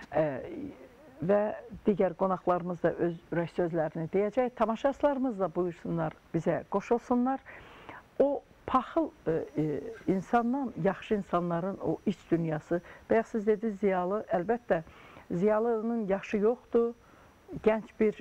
və digər qonaqlarımız da öz ürək sözlərini deyəcək. Tamaşaçılarımız da buyursunlar, bizə qoşulsunlar. O paxıl insandan, yaxşı insanların o iç dünyası, bayaq siz dediniz ziyalı, əlbəttə ziyalının yaşı yoxdur. Gənc bir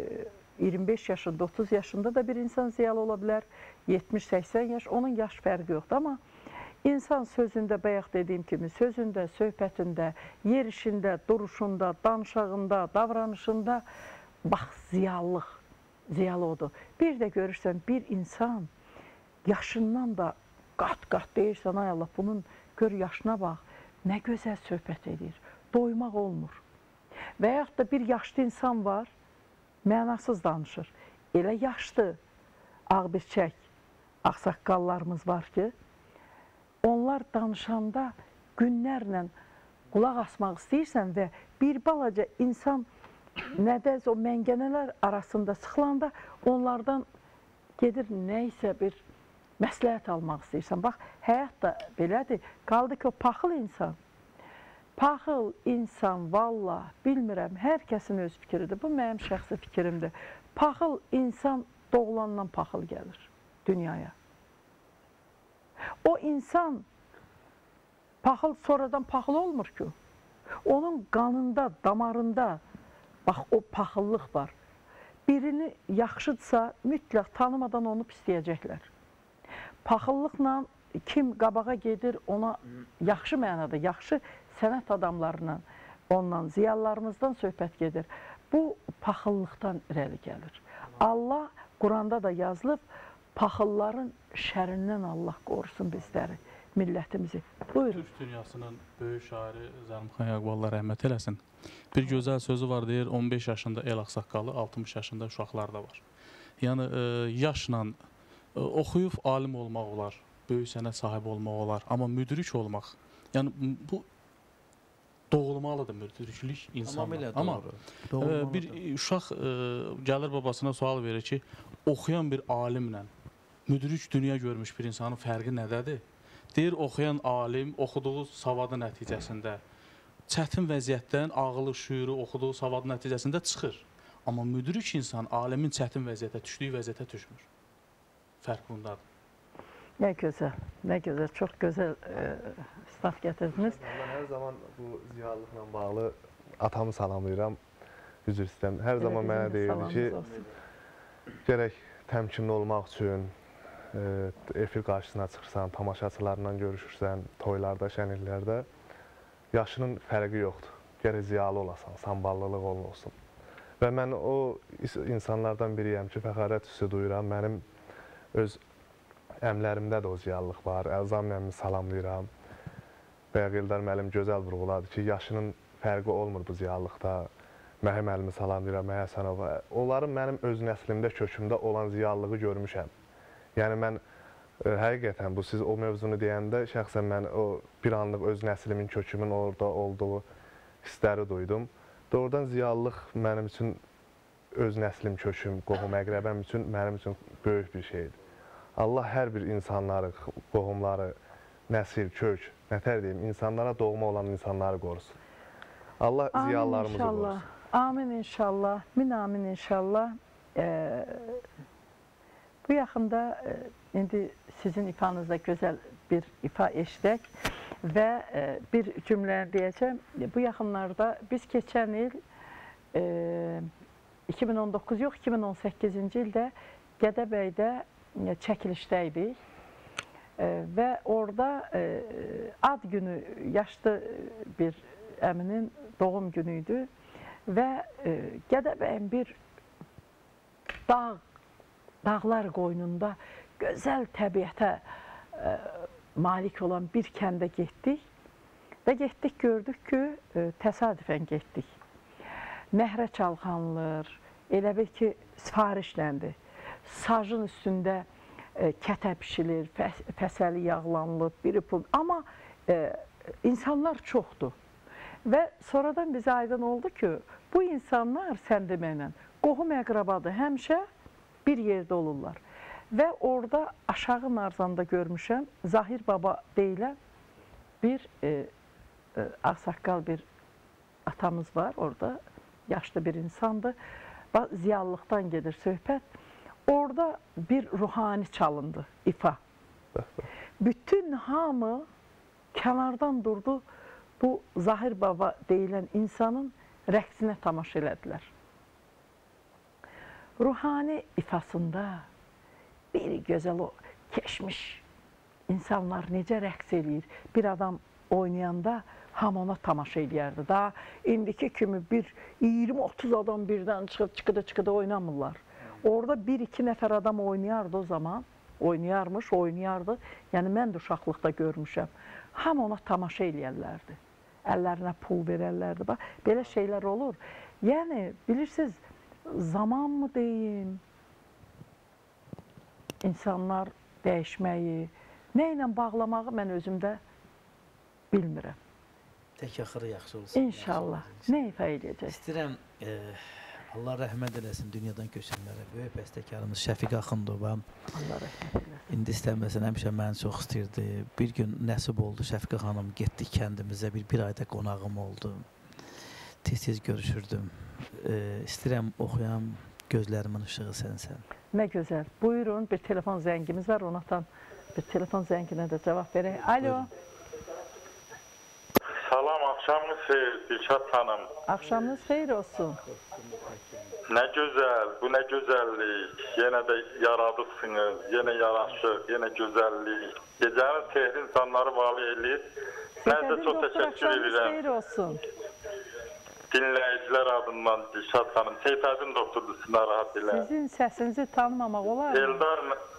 25 yaşında, 30 yaşında da bir insan ziyalı ola bilər, 70-80 yaş, onun yaş fərqi yoxdur. Amma İnsan sözündə, bayaq dediyim kimi, sözündə, söhbətində, yerişində, duruşunda, danışağında, davranışında, bax, ziyallıq, ziyalı odur. Bir də görürsən, bir insan yaşından da qat-qat deyirsən, ay Allah, bunun gör yaşına bax, nə gözəl söhbət edir, doymaq olmur. Və yaxud da bir yaşlı insan var, mənasız danışır. Elə yaşlı, ağbirçək, ağsaqqallarımız var ki, onlar danışanda günlərlə qulaq asmaq istəyirsən və bir balaca insan nədəz o məngənələr arasında sıxılanda onlardan gedir nə isə bir məsləhət almaq istəyirsən. Bax, həyat da belədir. Qaldı ki, o paxıl insan. Paxıl insan, valla, bilmirəm, hər kəsin öz fikridir. Bu mənim şəxsi fikrimdir. Paxıl insan doğulandan paxıl gəlir dünyaya. O insan paxıl sonradan paxıl olmur ki. Onun qanında, damarında bax o paxıllıq var. Birini yaxşıdsa mütləq tanımadan onu pisləyəcəklər. Paxıllıqla kim qabağa gedir ona yaxşı mənada, yaxşı sənət adamlarından, ondan, ziyalılarımızdan söhbət gedir. Bu paxıllıqdan irəli gəlir. Allah Quranda da yazılıb, paxılların şərindən Allah qorusun bizləri, millətimizi. Buyurun. Türk dünyasının böyük şairi Zəlimxan Yaqub Allah rəhmət eləsin. Bir gözəl sözü var, deyir, 15 yaşında el ağsaqqalı, 60 yaşında uşaqlar da var. Yəni, yaşla oxuyub alim olmaq olar, böyük sənət sahibi olmaq olar, amma müdrik olmaq, yəni bu doğulmalıdır müdriklik insanlar. Amma bir uşaq gəlir babasına sual verir ki, oxuyan bir alimlə müdrik dünya görmüş bir insanın fərqi nədədir? Deyir, oxuyan alim oxuduğu savadı nəticəsində, çətin vəziyyətdən ağılı, şüuru oxuduğu savadı nəticəsində çıxır. Amma müdrik insan alimin çətin vəziyyətə, düşdüyü vəziyyətə düşmür. Fərq bundadır. Nə gözəl, nə gözəl, çox gözəl staf gətirdiniz. Mən hər zaman bu ziyarlıqla bağlı atamı salamlayıram, üzr istəyirəm. Hər zaman mənə deyirdi ki, gərək təmkinli olmaq üçün efir qarşısına çıxırsan, tamaşaçılarla görüşürsən, toylarda, şənliklərdə yaşının fərqi yoxdur. Gərək ziyalı olasan, samballılıq olsun. Və mən o insanlardan biriyəm ki, fəxarət hissi duyuram. Mənim öz əmlərimdə də o ziyallıq var. Əlzam əmimi salamlayıram. Bayaq Eldar müəllim gözəl vurğuladı ki, yaşının fərqi olmur bu ziyallıqda. Məhəm əlimi salamlayıram, Məhəsənova. Onların mənim öz nəslimdə, kökümdə olan ziyallığı görmüşəm. Yəni mən həqiqətən bu siz o mövzunu deyəndə şəxsən mən o bir anlıq öz nəslimin, kökümün orada olduğu hissləri duydum. Doğrudan ziyallıq mənim üçün öz nəslim, köküm, qohum, əqrəbəm üçün mənim üçün böyük bir şeydir. Allah hər bir insanları, qohumları, nəsil, kök, nətər deyim, insanlara doğma olan insanları qorusun. Allah ziyallarımızı qorusun. Amin inşallah, min amin inşallah. Bu yaxında indi sizin ifanızda gözəl bir ifa eşidək və bir cümlə deyəcəm. Bu yaxınlarda biz keçən il 2019 yox, 2018-ci ildə Gədəbəydə çəkilişdəydik və orada ad günü, yaşlı bir əminin doğum günü idi və Gədəbəyin bir dağlar qoynunda gözəl təbiətə malik olan bir kəndə getdik və getdik, gördük ki, təsadüfən getdik. Nəhrə çalğanlar, elə bil ki, sifarişləndir. Sacın üstündə kətə pişilir, fəsəli yağlanılıb, biri pul. Amma insanlar çoxdur. Və sonradan bizə aydın oldu ki, bu insanlar sən deməklə qohum əqrabadır, həmişə bir yerdə olurlar. Və orada aşağı Narzanda görmüşəm, Zahir Baba deyilən bir ağsaqqal bir atamız var orada, yaşlı bir insandır. Ziyalılıqdan gedir söhbət. Orada bir ruhani çalındı, ifa. Bütün hamı kənardan durdu, bu Zahir Baba deyilən insanın rəqsinə tamaşa elədilər. Ruhani ifasında bir gözəl o keçmiş insanlar necə rəqs eləyir. Bir adam oynayanda hamı ona tamaşa eləyərdi. Daha indiki kimi bir 20-30 adam birdən çıxıb çıxıda oynamırlar. Orada bir-iki nəfər adam oynayardı o zaman. Oynayarmış, oynayardı. Yəni mən də uşaqlıqda görmüşəm. Hamı ona tamaşa eləyərlərdi. Əllərinə pul verərlərdi. Bax, belə şeylər olur. Yəni, bilirsiniz, zaman mı deyim, insanlar dəyişməyi, nə ilə bağlamağı mən özümdə bilmirəm. Tək axırı yaxşı olsun. İnşallah. Nə ifa eləyəcək? İstəyirəm, Allah rəhmət eləsin dünyadan köçənlərə. Böyük bəstəkarımız Şəfiq Axundova. Allah rəhmət eləsin. İndi istəməsən, həmişə məni çox istəyirdi. Bir gün nəsib oldu, Şəfiqə xanım getdik kəndimizə, bir ayda qonağım oldu. Tez-tez görüşürdüm. İstəyirəm oxuyam, gözlərimin işığı sənsən. Nə gözəl. Buyurun, bir telefon zəngimiz var, ona tam bir telefon zənginə də cavab verək. Alo. Salam, axşamınız xeyir, Dilşad xanım. Axşamınız xeyir olsun. Nə gözəl, bu nə gözəllik. Yenə də yaradırsınız, yenə yaraşıq, yenə gözəllik. Gecənin sehri insanları vali eləyir. Mən də çox təşəkkür edirəm. Xeyir olsun. Dinləyicilər adından Dilşad xanım. Seyfəddin doktordur, siz narahat elə. Sizin səsinizi tanımamaq olar mı? Eldar,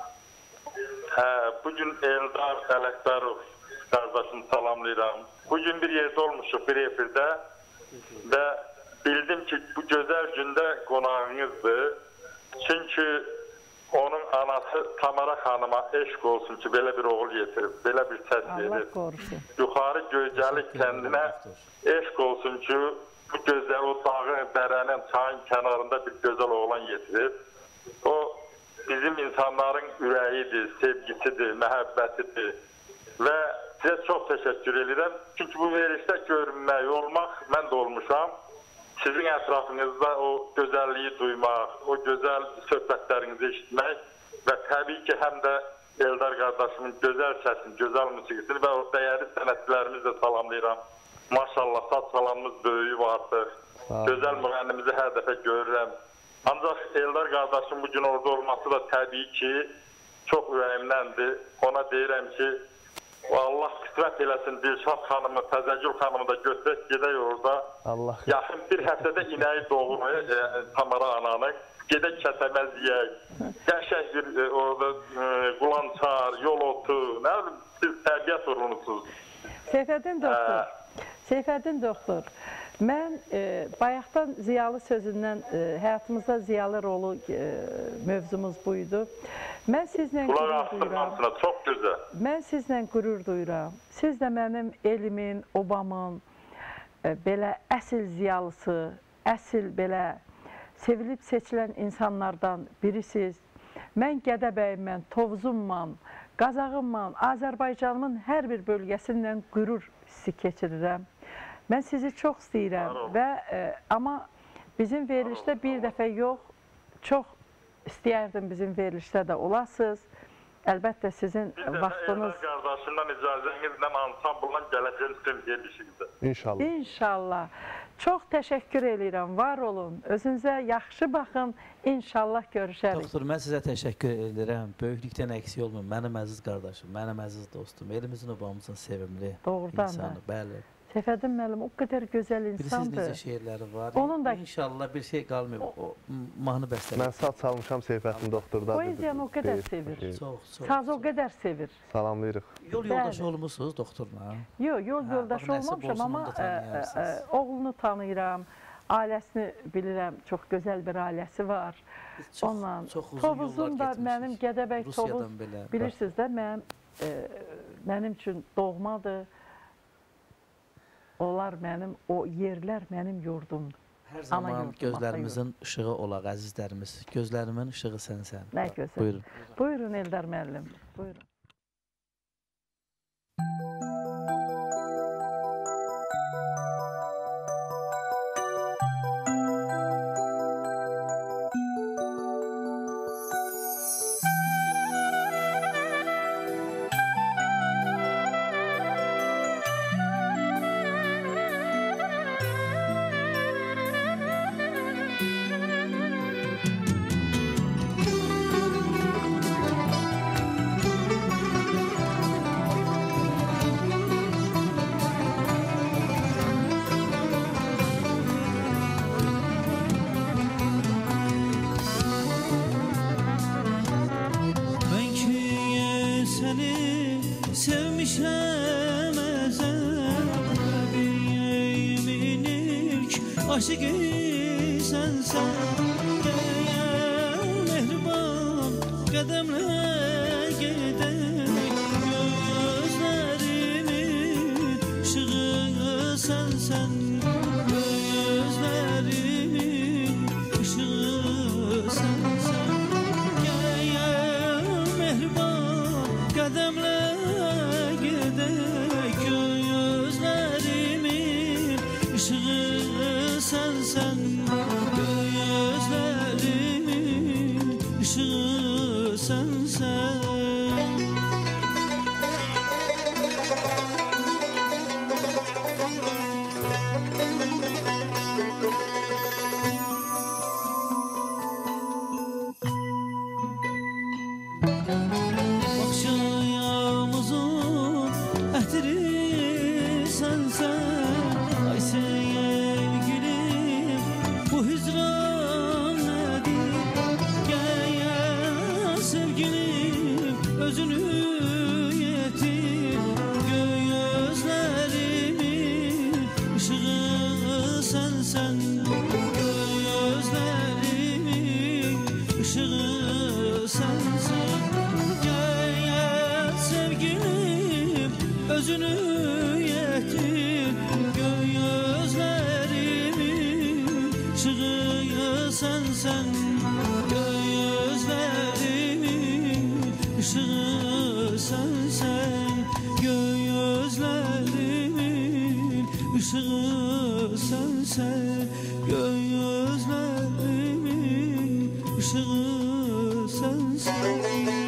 bugün Eldar Ələkbərov qardaşımı salamlayıram. Bugün bir yerdə olmuşuq, bir efirdə və bildim ki, bu gözəl gündə qonağınızdır. Çünki onun anası Tamara xanıma eşq olsun ki, belə bir oğul getirib, belə bir səs verir. Allah qorusun. Yuxarı Göycəlik kəndinə eşq olsun ki, bu gözəl, o dağı, dərənin, çayın kənarında bir gözəl oğlan getirib. O, bizim insanların ürəyidir, sevgisidir, məhəbbətidir və sizə çox təşəkkür edirəm. Çünki bu verişdə görünmək, olmaq, mən də olmuşam. Sizin ətrafınızda o gözəlliyi duymaq, o gözəl söhbətlərinizi eşitmək və təbii ki, həm də Eldar qardaşımın gözəl səsini, gözəl musiqisini və o dəyərli sənətçilərimizi də salamlayıram. Maşallah, saç salamımız böyüyüb artıq. Gözəl müğənnimizi hər dəfə görürəm. Ancaq Eldar qardaşım bugün orada olması da təbii ki, çox ürəyimdəndir. Ona deyirəm ki, Allah qismət eləsin Dilşad xanımı, Təzəgül xanımı da götürək, gedək orada. Yaxın bir həftədə inəyi doğur Tamara ananın. Gedək kəsəməz yiyək. Qəşək bir orada qulançar, yol otu, nə bilim, siz təbiət uğrunusunuz. Seyfəddin doktor, Seyfəddin doktor, mən bayaqdan ziyalı sözündən, həyatımızda ziyalı rolu mövzumuz buydu. Mən sizlə qürur duyuram. Çox gözəl. Mən sizlə qürur duyuram. Siz də mənim elimin, obamın belə əsl ziyalısı, əsl belə sevilib seçilən insanlardan birisiz. Mən Gədəbəyimən, Tovuzumman, Qazağımman, Azərbaycanımın hər bir bölgəsindən qürur hissi keçirirəm. Mən sizi çox istəyirəm və amma Bizim verilişdə bir dəfə yox, çox istəyərdim bizim verilişdə də olasınız. Əlbəttə sizin vaxtınız... Bir də qardaşımdan icazənizlə ansambuldan gələcəm sevgilişikdə. İnşallah. İnşallah. Çox təşəkkür edirəm, var olun. Özünüzə yaxşı baxın, inşallah görüşərik. Doktor, mən sizə təşəkkür edirəm. Böyüklükdən əksik olmayın. Mənim əziz qardaşım, mənim əziz dostum, elimizin obamızın sevimli insanı. Bəli. Səfəddin müəllim o qədər gözəl insandır. Bilirsiniz necə şeirləri var. İnşallah bir şey qalmayıb. O mahnı bəstələr. Mən saz çalmışam Seyfəddin doktorda. Poeziyanı o qədər sevir. Çox. Saz o qədər sevir. Salamlayırıq. Yol yoldaşı olmuşsunuz doktorla? Yox, yol yoldaşı olmamışam, amma oğlunu tanıyıram, ailəsini bilirəm, çox gözəl bir ailəsi var. Ondan Tovuzun da mənim Gədəbəy Tovuz, bilirsiniz də, mənim üçün doğmadır. Onlar mənim, o yerlər mənim yurdumdur. Hər zaman gözlərimizin işığı olaq, əzizlərimiz. Gözlərimin işığı sənsən. Nə gözəl. Buyurun. Buyurun Eldar müəllim, buyurun. Aşık sensen mehriban qədəmlə gedək gözlərimin ışığı sensen gözlərimin ışığı sensen mehriban qədəmlə gedək gözlərimin ışığı sensen gözlerimin ışığı sensen. Bakşayamızın ətiri sensen. Ay sevgilim bu hicran nedir? Gel sevgilim özünü yetir. Gözlerimin ışığı sensen. Gözlerimin ışığı sensen. Gel sevgilim özünü yetir. Gözlerimin ışığı sensen. Gözlerimin ışığı sensen. Gözlerimin ışığı sensen. Gözlerimin ışığı sensen.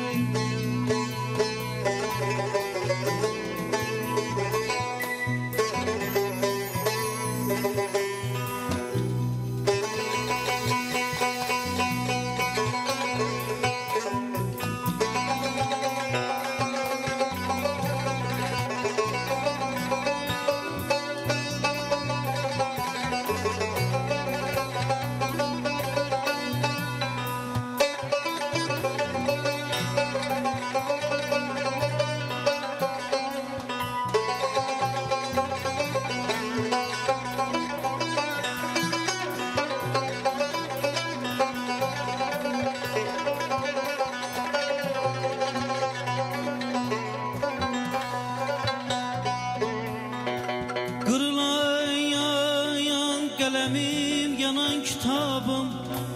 Kalemim yanan kitabım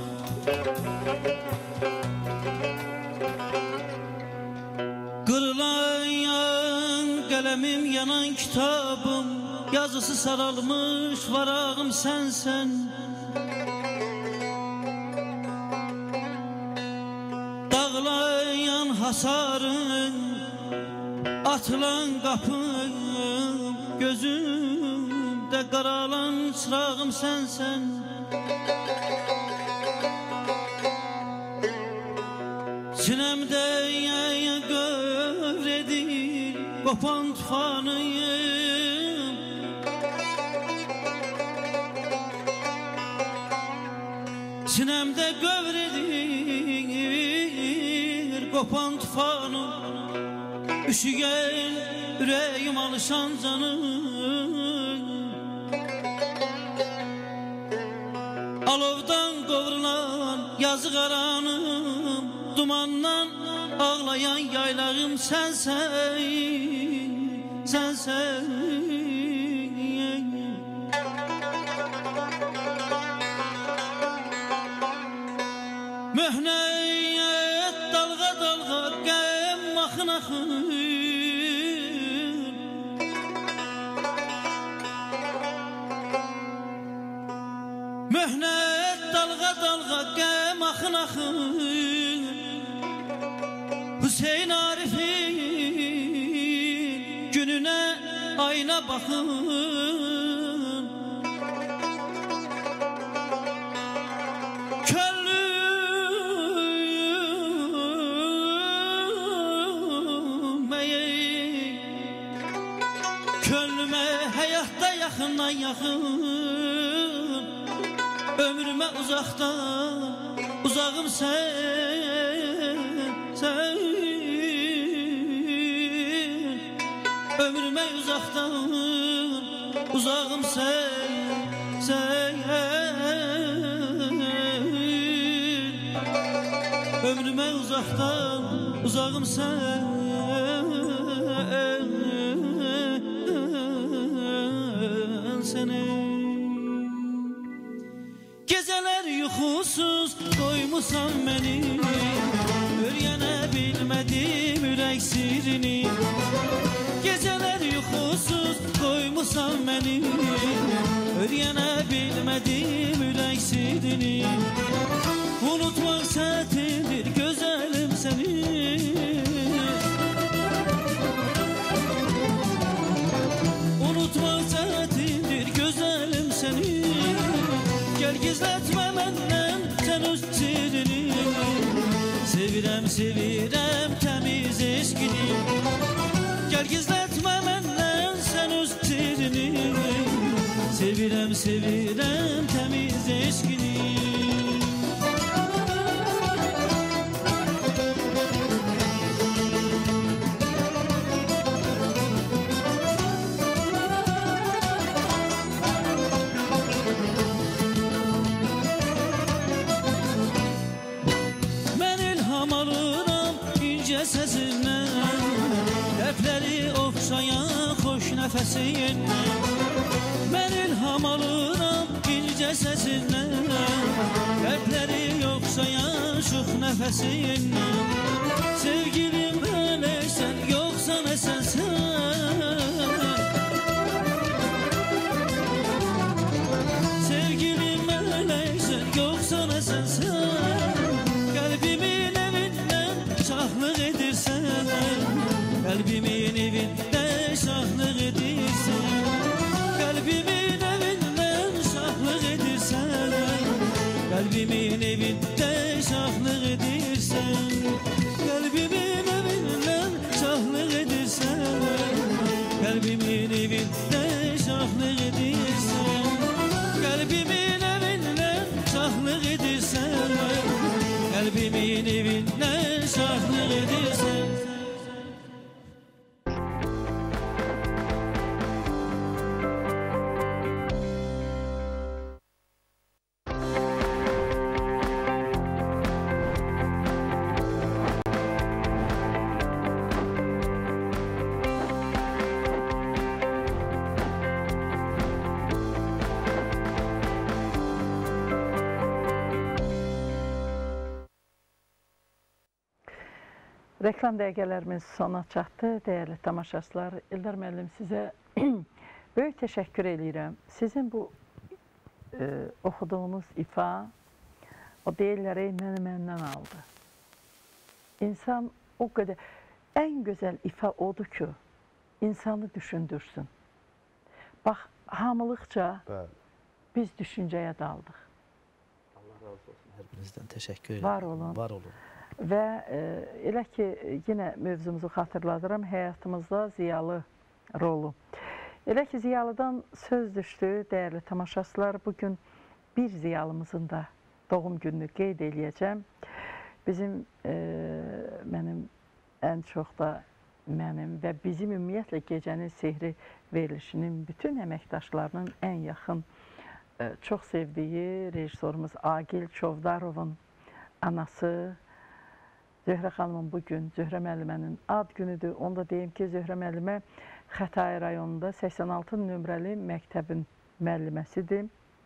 Kırılan kalemim yanan kitabım Yazısı saralmış varağım sensen basarım, atılan qapım, gözümdə qaralan çırağım sənsən. Sinəmdə qövredir qopan tufanıyım. Sinəmdə qövredir qopan tufanım. Üşüyen yüreğim alışan canım. Alovdan qovrulan yazıq aranım, dumandan ağlayan yaylağım sənsən, sənsən. Möhnəyət dalğa dalğa qəm axın axın. Möhnət dalğa dalğa qəm axın axın. Hüseyin Arif'in gününe ayna bakın. Könlüme hayatta yakından yakın, ömrüme uzaktan uzağım sen, sen. Ömrüme uzaktan uzağım sen, sen. Ömrüme uzaktan uzağım sen, geceler yuxusuz koymusan beni, öyrene bilmedim yürek sirrini. Geceler yuxusuz koymusan beni, öyrene bilmedim yürek sirrini. Unutmak çetindir güzelim seni. Unutmak çetindir güzelim seni. Gel gizletme benden sen öz sirrini. Sevirem sevirem temiz eşkini. Gel gizletme benden sen öz sirrini. Sevirem sevirem temiz eşkini. Sesinden, dertleri okşayan hoş nefesinden. Ben ilham alırım ince sesinden, dertleri okşayan şuh nefesinden. Sevgilim hele sen yoksa ne sensen. Sevgilim hele sen yoksa ne sensen. Kalbimin evinden şahlık edirsen, kalbimin evinde şahlık edirsen. Kalbimin evinden şahlık edirsen, kalbimin evinde şahlık edirsen. Kalbimin evinden şahlık edirsen, kalbimin evinde şahlık edirsen. Kalbimin evinden şahlık edirsen, kalbimin evinden şahlık edirsen. Reklam dəqiqələrimiz sona çatdı. Dəyərli tamaşaçılar, İldar müəllim, sizə böyük təşəkkür edirəm. Sizin bu oxuduğunuz ifa, o deyirlər, məni məndən aldı. İnsan o qədər. Ən gözəl ifa odur ki, insanı düşündürsün. Bax, hamılıqca biz düşüncəyə daldıq. Allah razı olsun. Hər birinizdən təşəkkür edirəm. Var olun. Var olun. Və elə ki, yenə mövzumuzu xatırladıram, həyatımızda ziyalı rolu. Elə ki, ziyalıdan söz düşdü, dəyərli tamaşaçılar, bugün bir ziyalımızın da doğum gününü qeyd eləyəcəm. Bizim, mənim ən çox da mənim və bizim ümumiyyətlə Gecənin Sehri verilişinin bütün əməkdaşlarının ən yaxın, çox sevdiyi rejissorumuz Agil Çovdarovun anası Zöhrə xanımın bugün Zöhrə müəllimənin ad günüdür. Onu da deyim ki, Zöhrə müəllimə Xətai rayonunda 86 nömrəli məktəbin müəlliməsidir.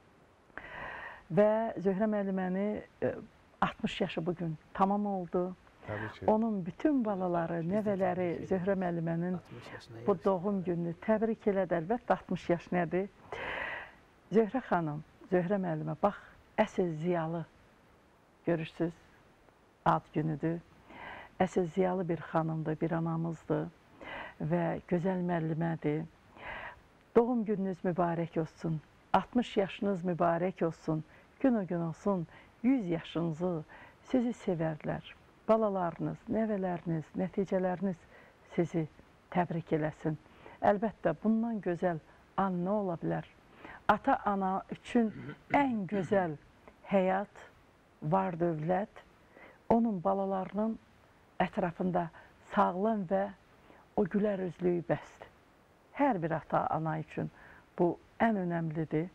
Və Zöhrə müəlliməni 60 yaşı bugün tamam oldu. Onun bütün balaları, nəvələri Zöhrə müəllimənin bu doğum gününü təbrik elədi. Əlbəttə 60 yaş nədir? Zöhrə xanım, Zöhrə müəllimə, bax, əsl ziyalı görürsünüz, ad günüdür. Əsl ziyalı bir xanımdır, bir anamızdır və gözəl müəllimədir. Doğum gününüz mübarək olsun, 60 yaşınız mübarək olsun, gün o gün olsun, 100 yaşınızı sizi sevərlər. Balalarınız, nəvələriniz, nəticələriniz sizi təbrik eləsin. Əlbəttə, bundan gözəl an nə ola bilər? Ata-ana üçün ən gözəl həyat, var dövlət, onun balalarının ətrafında sağlam və o gülər üzlüyü bəsdir. Hər bir ata-ana üçün bu ən önəmlidir.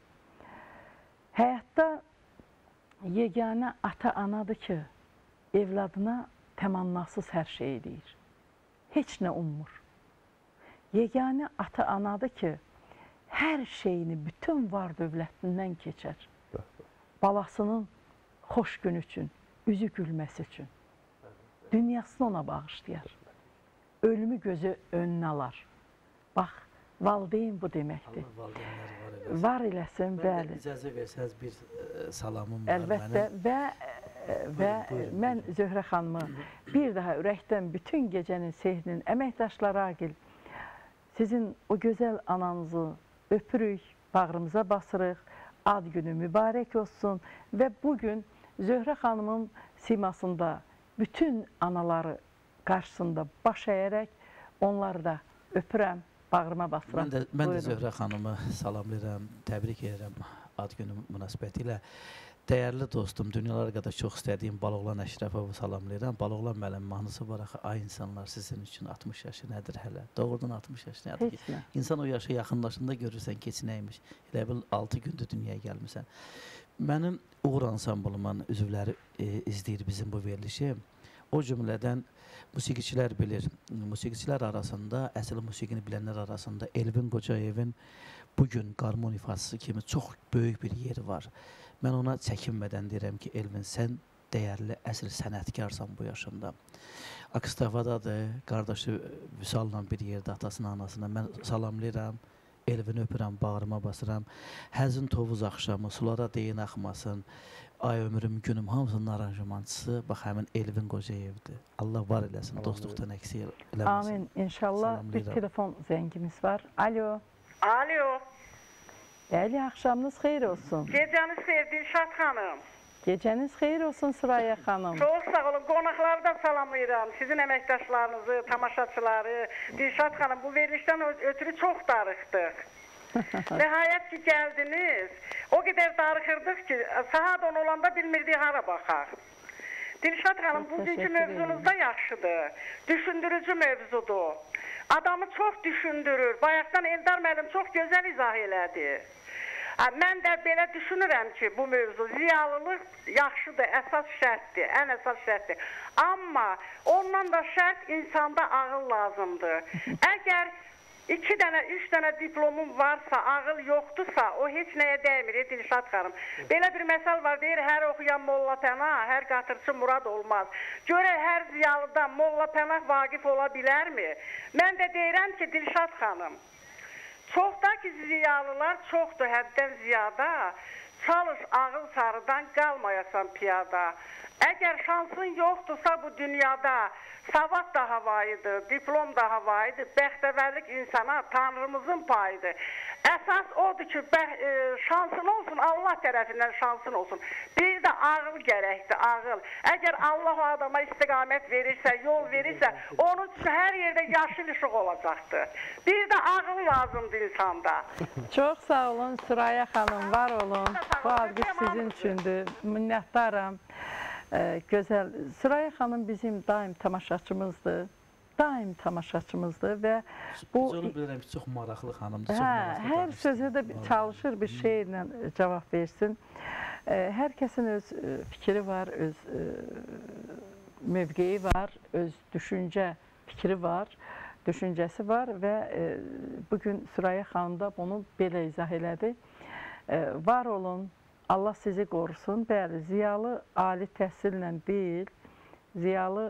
Həyatda yeganə ata-anadır ki, evladına təmannasız hər şey edir. Heç nə ummur. Yeganə ata-anadır ki, hər şeyini bütün var dövlətindən keçər. Balasının xoş gün üçün, üzü gülməsi üçün. Dünyasını ona bağışlayar. Ölümü gözü önünə alar. Bax, valideyn bu deməkdir. Var eləsin, bəli. İcazə versəniz bir salamım var. Əlbəttə və mən Zöhrə xanımı bir daha ürəkdən bütün Gecənin Sehrinin əməkdaşları Agil, sizin o gözəl ananızı öpürük, bağrımıza basırıq, ad günü mübarək olsun və bugün Zöhrə xanımın simasında bütün anaları qarşısında baş əyərək onları da öpürəm, bağrıma basıram. Mən də Zöhrə xanımı salamlayıram, təbrik edirəm ad günü münasibəti ilə. Dəyərli dostum, dünyalar qədər çox istədiyim Baloğlan Əşrəfovu salamlayıram. Baloğlan müəllim mahnısı var axı, ay insanlar sizin üçün 60 yaşı nədir hələ? Doğrudan 60 yaşı nədir ki? İnsan o yaşa yaxınlaşında görürsən ki, nəymiş. Elə bil 6 gündür dünyaya gəlmirsən. Mənim Uğur ansamblıman üzvləri izləyir bizim bu verilişi. O cümlədən musiqiçilər bilir. Musiqiçilər arasında, əsl musiqini bilənlər arasında Elvin Qocayevin bugün qarmon ifasısı kimi çox böyük bir yeri var. Mən ona çəkinmədən deyirəm ki, Elvin, sən dəyərli əsl sənətkarsan bu yaşında. Akstavadadır, qardaşı Vüsalla bir yerdə atasına, anasına. Mən salamlayıram, Elvini öpürəm, bağrıma basıram. Həzin tovuz axşamı, sulara deyin axmasın. Ay ömrüm, günüm, hamısının aranjmançısı bax həmin Elvin Qocayevdir. Allah var eləsin, dostluqdan əksik eləməsin. Amin, inşallah. Bir telefon zəngimiz var. Alo. Alo. Bəli, axşamınız xeyir olsun. Gecəniz xeyir, Dilşad xanım. Gecəniz xeyir olsun Sürayya xanım. Çox sağ olun, qonaqları da salamlayıram. Sizin əməkdaşlarınızı, tamaşaçıları. Dilşad xanım, bu verilişdən ötürü çox darıxdıq. Nəhayət ki, gəldiniz. O qədər darıxırdıq ki, saat 10 olanda bilmirdik hara baxaq. Dilşad xanım, bugünkü mövzunuz da yaxşıdır. Düşündürücü mövzudur. Adamı çox düşündürür. Bayaqdan Eldar müəllim çox gözəl izah elədi. Mən də belə düşünürəm ki, bu mövzu ziyalılıq yaxşıdır, əsas şərtdir, ən əsas şərtdir. Amma ondan da şərt insanda ağıl lazımdır. Əgər 2 dənə, 3 dənə diplomum varsa, ağıl yoxdursa, o heç nəyə dəymir, Dilşad xanım. Belə bir məsəl var, deyir, hər oxuyan Molla Pənah, hər qatırçı Murad olmaz. Görə hər ziyalıdan Molla Pənah vaqif ola bilərmi? Mən də deyirəm ki, Dilşad xanım, çoxda ki ziyalılar çoxdur, həddən ziyada, çalış ağıl sarıdan qalmayasan piyada. Əgər şansın yoxdursa bu dünyada, savad da havayıdır, diplom da havayıdır, bəxtəvərlik insana Tanrımızın payıdır. Əsas odur ki, şansın olsun, Allah tərəfindən şansın olsun. Bir də ağıl gərəkdir, ağıl. Əgər Allah o adama istiqamət verirsə, yol verirsə, onun üçün hər yerdə yaşıl işıq olacaqdır. Bir də ağıl lazımdır insanda. Çox sağ olun Sürayya xanım, var olun. Bu alqış sizin üçündür, minnətdaram. Gözəl. Sürayya xanım bizim daim tamaşaçımızdır. Daim tamaşaçımızdır və bu... Biz onu bilirəm ki, çox maraqlı xanımdır, çox maraqlı. Hər sözə də çalışır bir şeylə cavab versin. Hər kəsin öz fikri var, öz mövqeyi var, öz düşüncə fikri var, düşüncəsi var və bugün Sürayya xanım da bunu belə izah elədi. Var olun, Allah sizi qorusun. Bəli, ziyalı ali təhsillə deyil, ziyalı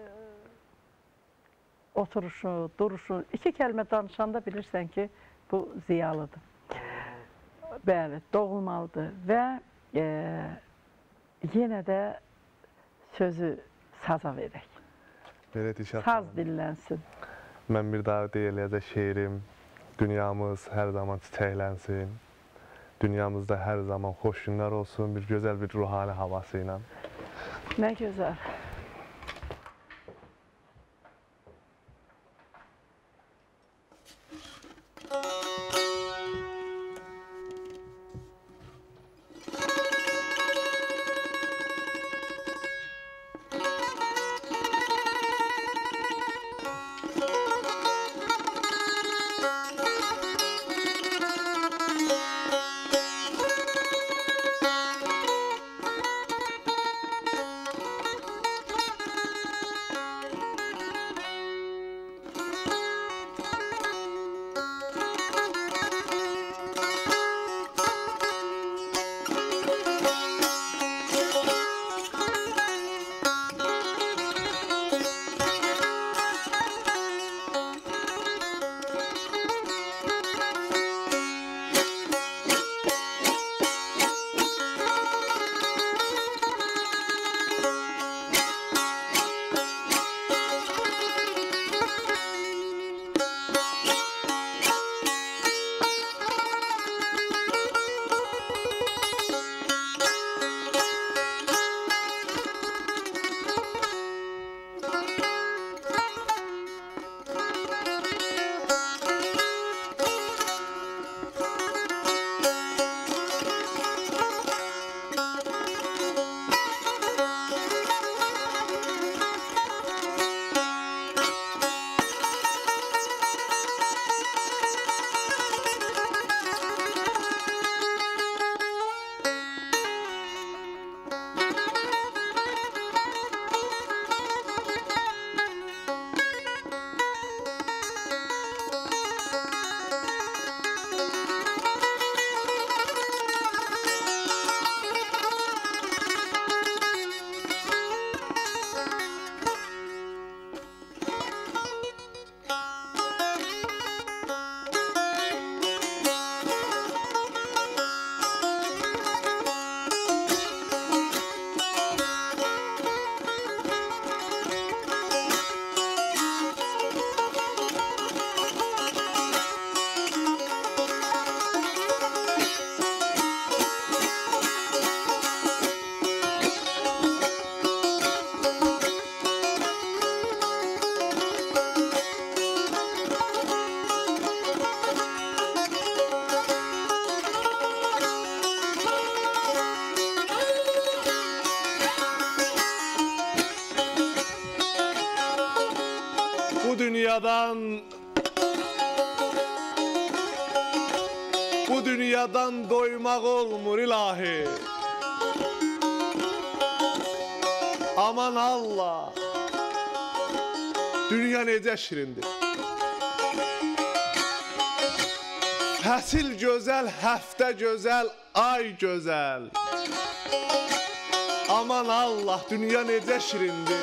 oturuşu, duruşu, iki kəlmə danışanda bilirsən ki, bu ziyalıdır. Bəli, doğulmalıdır və yenə də sözü saza verək. Saz dinlənsin. Mən bir daha deyiləcək şeirim, dünyamız hər zaman çiçəklənsin. Dünyamızda hər zaman xoş günlər olsun, bir gözəl bir ruhani havası ilə. Nə gözəl. Bu dünyadan doymaq olmur ilahi. Aman Allah, dünya necə şirindir. Fəsil gözəl, həftə gözəl, ay gözəl. Aman Allah, dünya necə şirindir.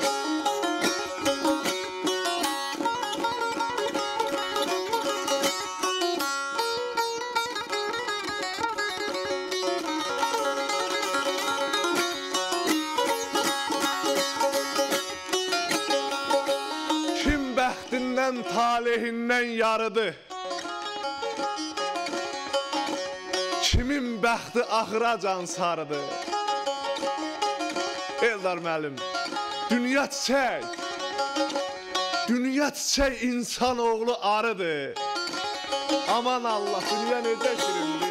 bəxtindən, talehindən yarıdır. Kimin bəxti axıracan sarıdır. Eldar müəllim, dünya çiçək, dünya çiçək insanoğlu arıdır. Aman Allah, dünya necə şirindir.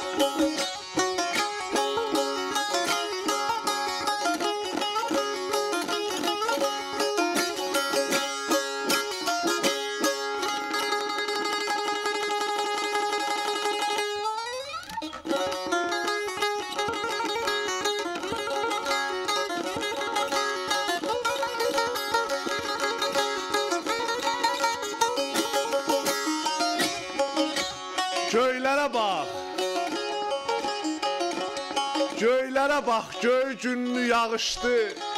Göylərə bax, göylərə bax, göy günlü yağışdı.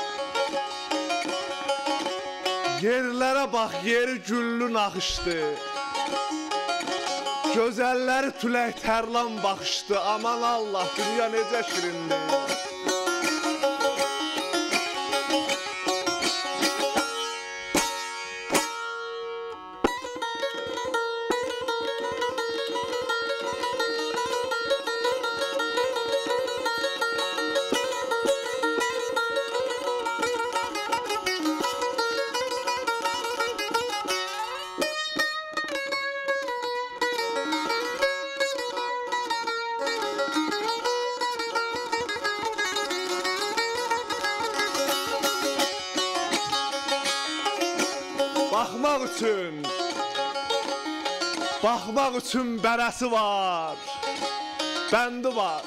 Yerlərə bax, yeri güllü naxışdı. Gözəlləri tülək tərlan baxışdı. Aman Allah, dünya necə şirindir. Baxmaq üçün bərəsi var, bəndi var.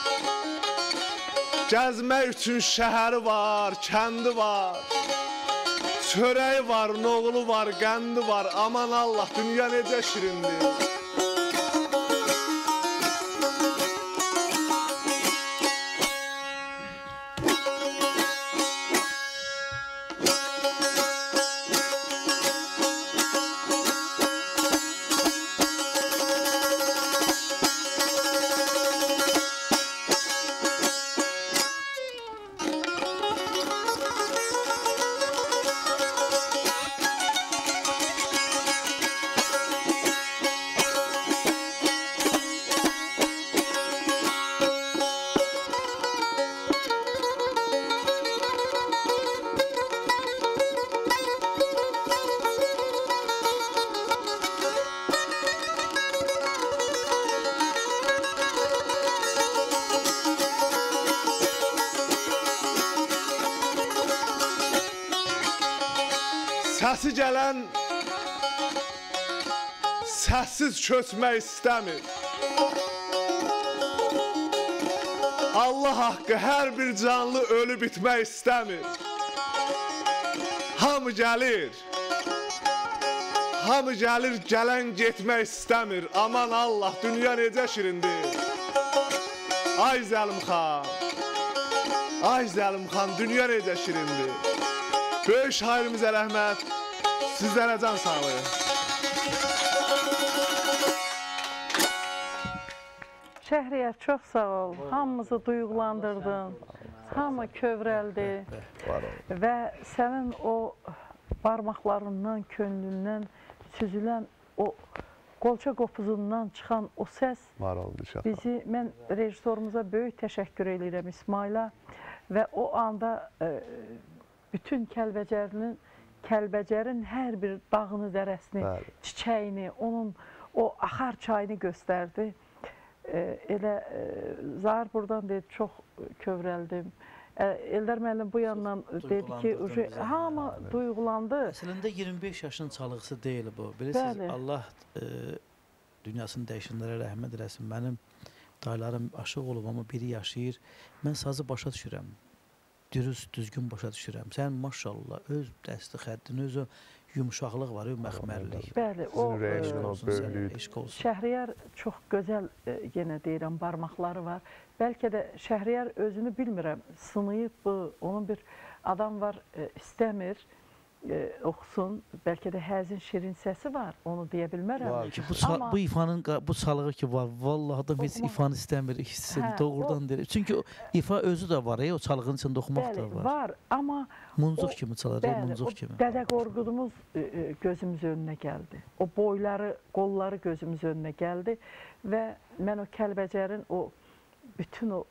Gəzmək üçün şəhəri var, kəndi var. Çörəyi var, noğulu var, qəndi var. Aman Allah, dünya necə şirindir. Səsi gələn səssiz köçmək istəmir. Allah haqqı hər bir canlı ölü bitmək istəmir. Hamı gəlir, gələn getmək istəmir. Aman Allah, dünya necə şirindir. Ay Zəlim xan, dünya necə şirindir. Böyük şairimizə rəhmət, sizlərə can sağlığı. Şəhriyar, çox sağ ol. Hamımızı duyğulandırdın. Hamı kövrəldi. Və sənin o barmaqlarından, könlündən süzülən o qolça qopuzundan çıxan o səs bizi, mən rejissorumuza böyük təşəkkür edirəm, İsmaila. Və o anda bütün Kəlbəcərin hər bir dağını, dərəsini, çiçəyini, onun o axar çayını göstərdi. Elə Zahir buradan dedi, çox kövrəldim. Eldar müəllim bu yandan dedi ki, hamı duyğulandı. Əslində 25 yaşın çalğısı deyil bu. Bilirsiniz, Allah dünyasını dəyişənlərə rəhmət eləsin. Mənim dayılarım aşıq olub, amma biri yaşayır. Mən sazı başa düşürəm. Dürüst, düzgün başa düşürəm. Sən maşallah öz dəsti xəddin, öz o yumuşaqlıq var, o məxmərlik. Bəli, o Şəhriyar çox gözəl, yenə deyirəm, barmaqları var. Bəlkə də Şəhriyar özünü bilmirəm, sınıyıb bu, onun bir adam var, istəmir. oxusun. Bəlkə də həzin şirin səsi var, onu deyə bilmərəm. Var. Ki, bu ifanın bu çalığı ki var, vallahi da heç ifanı istəmir, doğrudan deyir. Çünki ifa özü də var, o çalığın içində oxumaq da var. Var, amma muncuq kimi çalır, muncuq kimi. Dədə Qorqudumuz gözümüz önünə gəldi. O boyları, qolları gözümüz önünə gəldi və mən o Kəlbəcərin o bütün o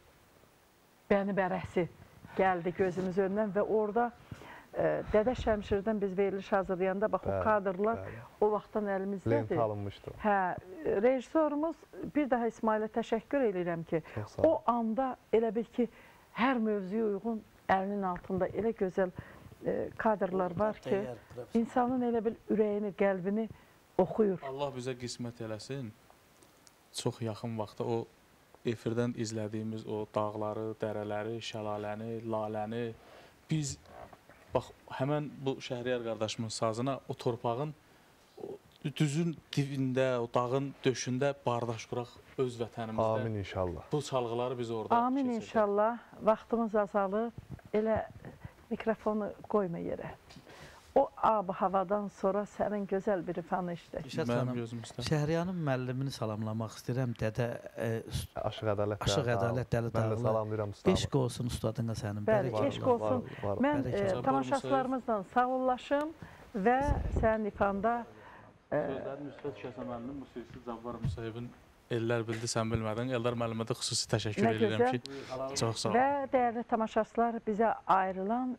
bəni-bərəsi gəldi gözümüz önündən və orada Dədə Şəmşirdən biz veriliş hazırlayanda bax o kadrlar o vaxtdan əlimizdədir. Lent alınmışdı. Hə, rejissorumuz bir daha İsmailə təşəkkür edirəm ki, o anda elə bil ki, hər mövzuya uyğun əlinin altında elə gözəl kadrlar var ki, insanın elə bil ürəyini, qəlbini oxuyur. Allah bizə qismət eləsin. Çox yaxın vaxtda o efirdən izlədiyimiz o dağları, dərələri, şəlaləni, laləni biz bax, həmən bu Şəhriyar qardaşımın sazına o torpağın düzün dibində, o dağın döşündə bardaş quraq öz vətənimizdə. Amin inşallah. Bu çalğıları biz orada Amin keçəcək. inşallah. Vaxtımız azalıb, elə mikrofonu qoyma yerə. O ab-havadan sonra sənin gözəl bir ifanı işlək. Şəhriyanın müəllimini salamlamaq istəyirəm. Dədə Aşıq Ədalət Dəli Dağlı. Eşq olsun ustadına sənin. Bəli, eşq olsun. Mən tamaşaçılarımızla sağollaşım və sənin ifanda Sözlərin Üstad Şəsən müəllimin musiqisi Cabbar Musayevin Ellər bildi, sən bilmədin. Eldar müəllimə də xüsusi təşəkkür edirəm ki, çox sağ olun. Və dəyərli tamaşaçılar, bizə ayrılan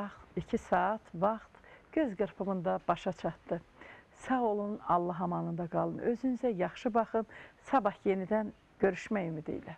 2 saat vaxt göz qırpımında başa çatdı. Sağ olun, Allah amanında qalın. Özünüzə yaxşı baxın. Sabah yenidən görüşmək ümidi ilə.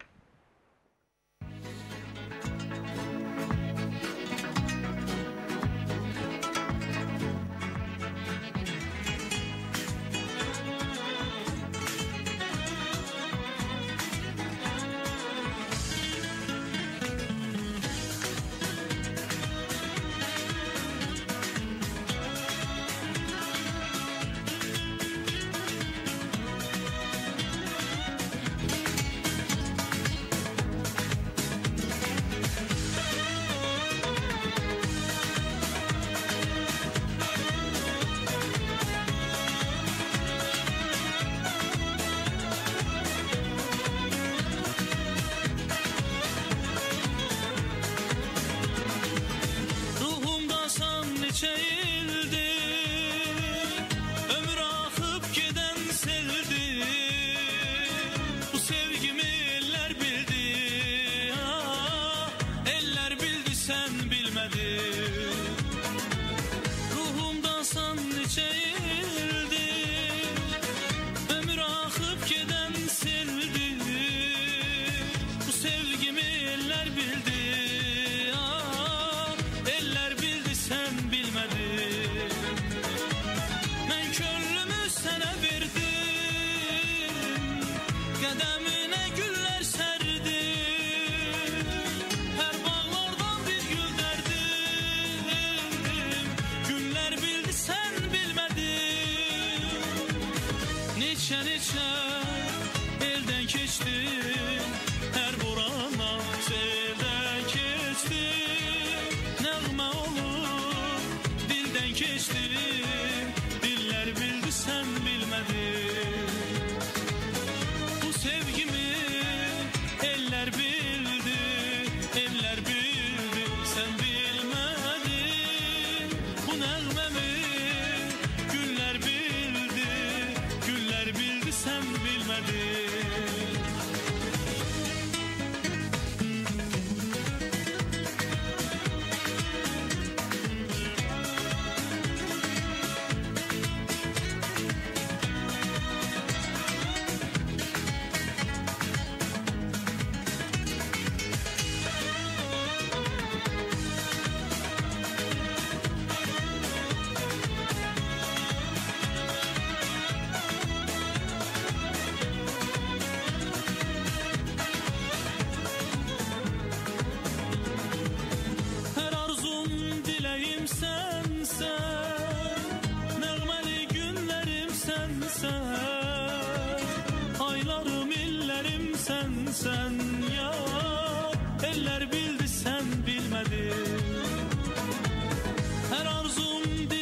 Eller bildi sen bilmedin. Her arzum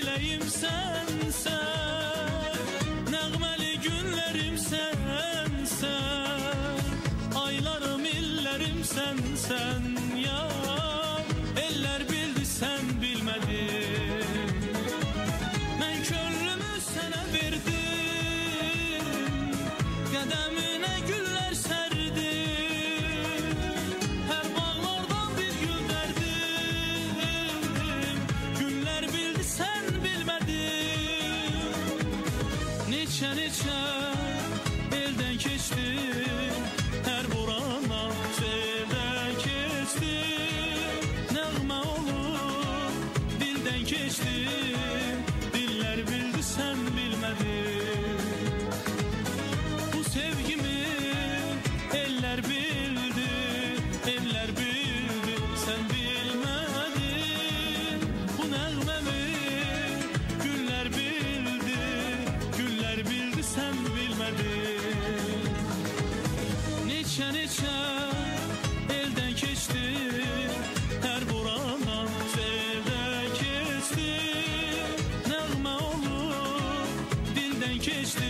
sen ya, eller bildi sen bilmedin. Ben könlümü sana verdim, qədəminə güller serdim. Her bağlardan bir gül derdim, güller bildi sen bilmedin. Neçə neçə elden keçdi, her burana selden keçdi. Nəğmə olur dilden keçdi, diller bildi sen bilmedin. Bu sevgimi eller bildi, eller bildi sen bilmedin. Bu nəğmemi güller bildi, güller bildi sen bilmedin. Neçə neçə elden keçdi, her burana selden keçdi. Nəğmə olur dilden keçdi,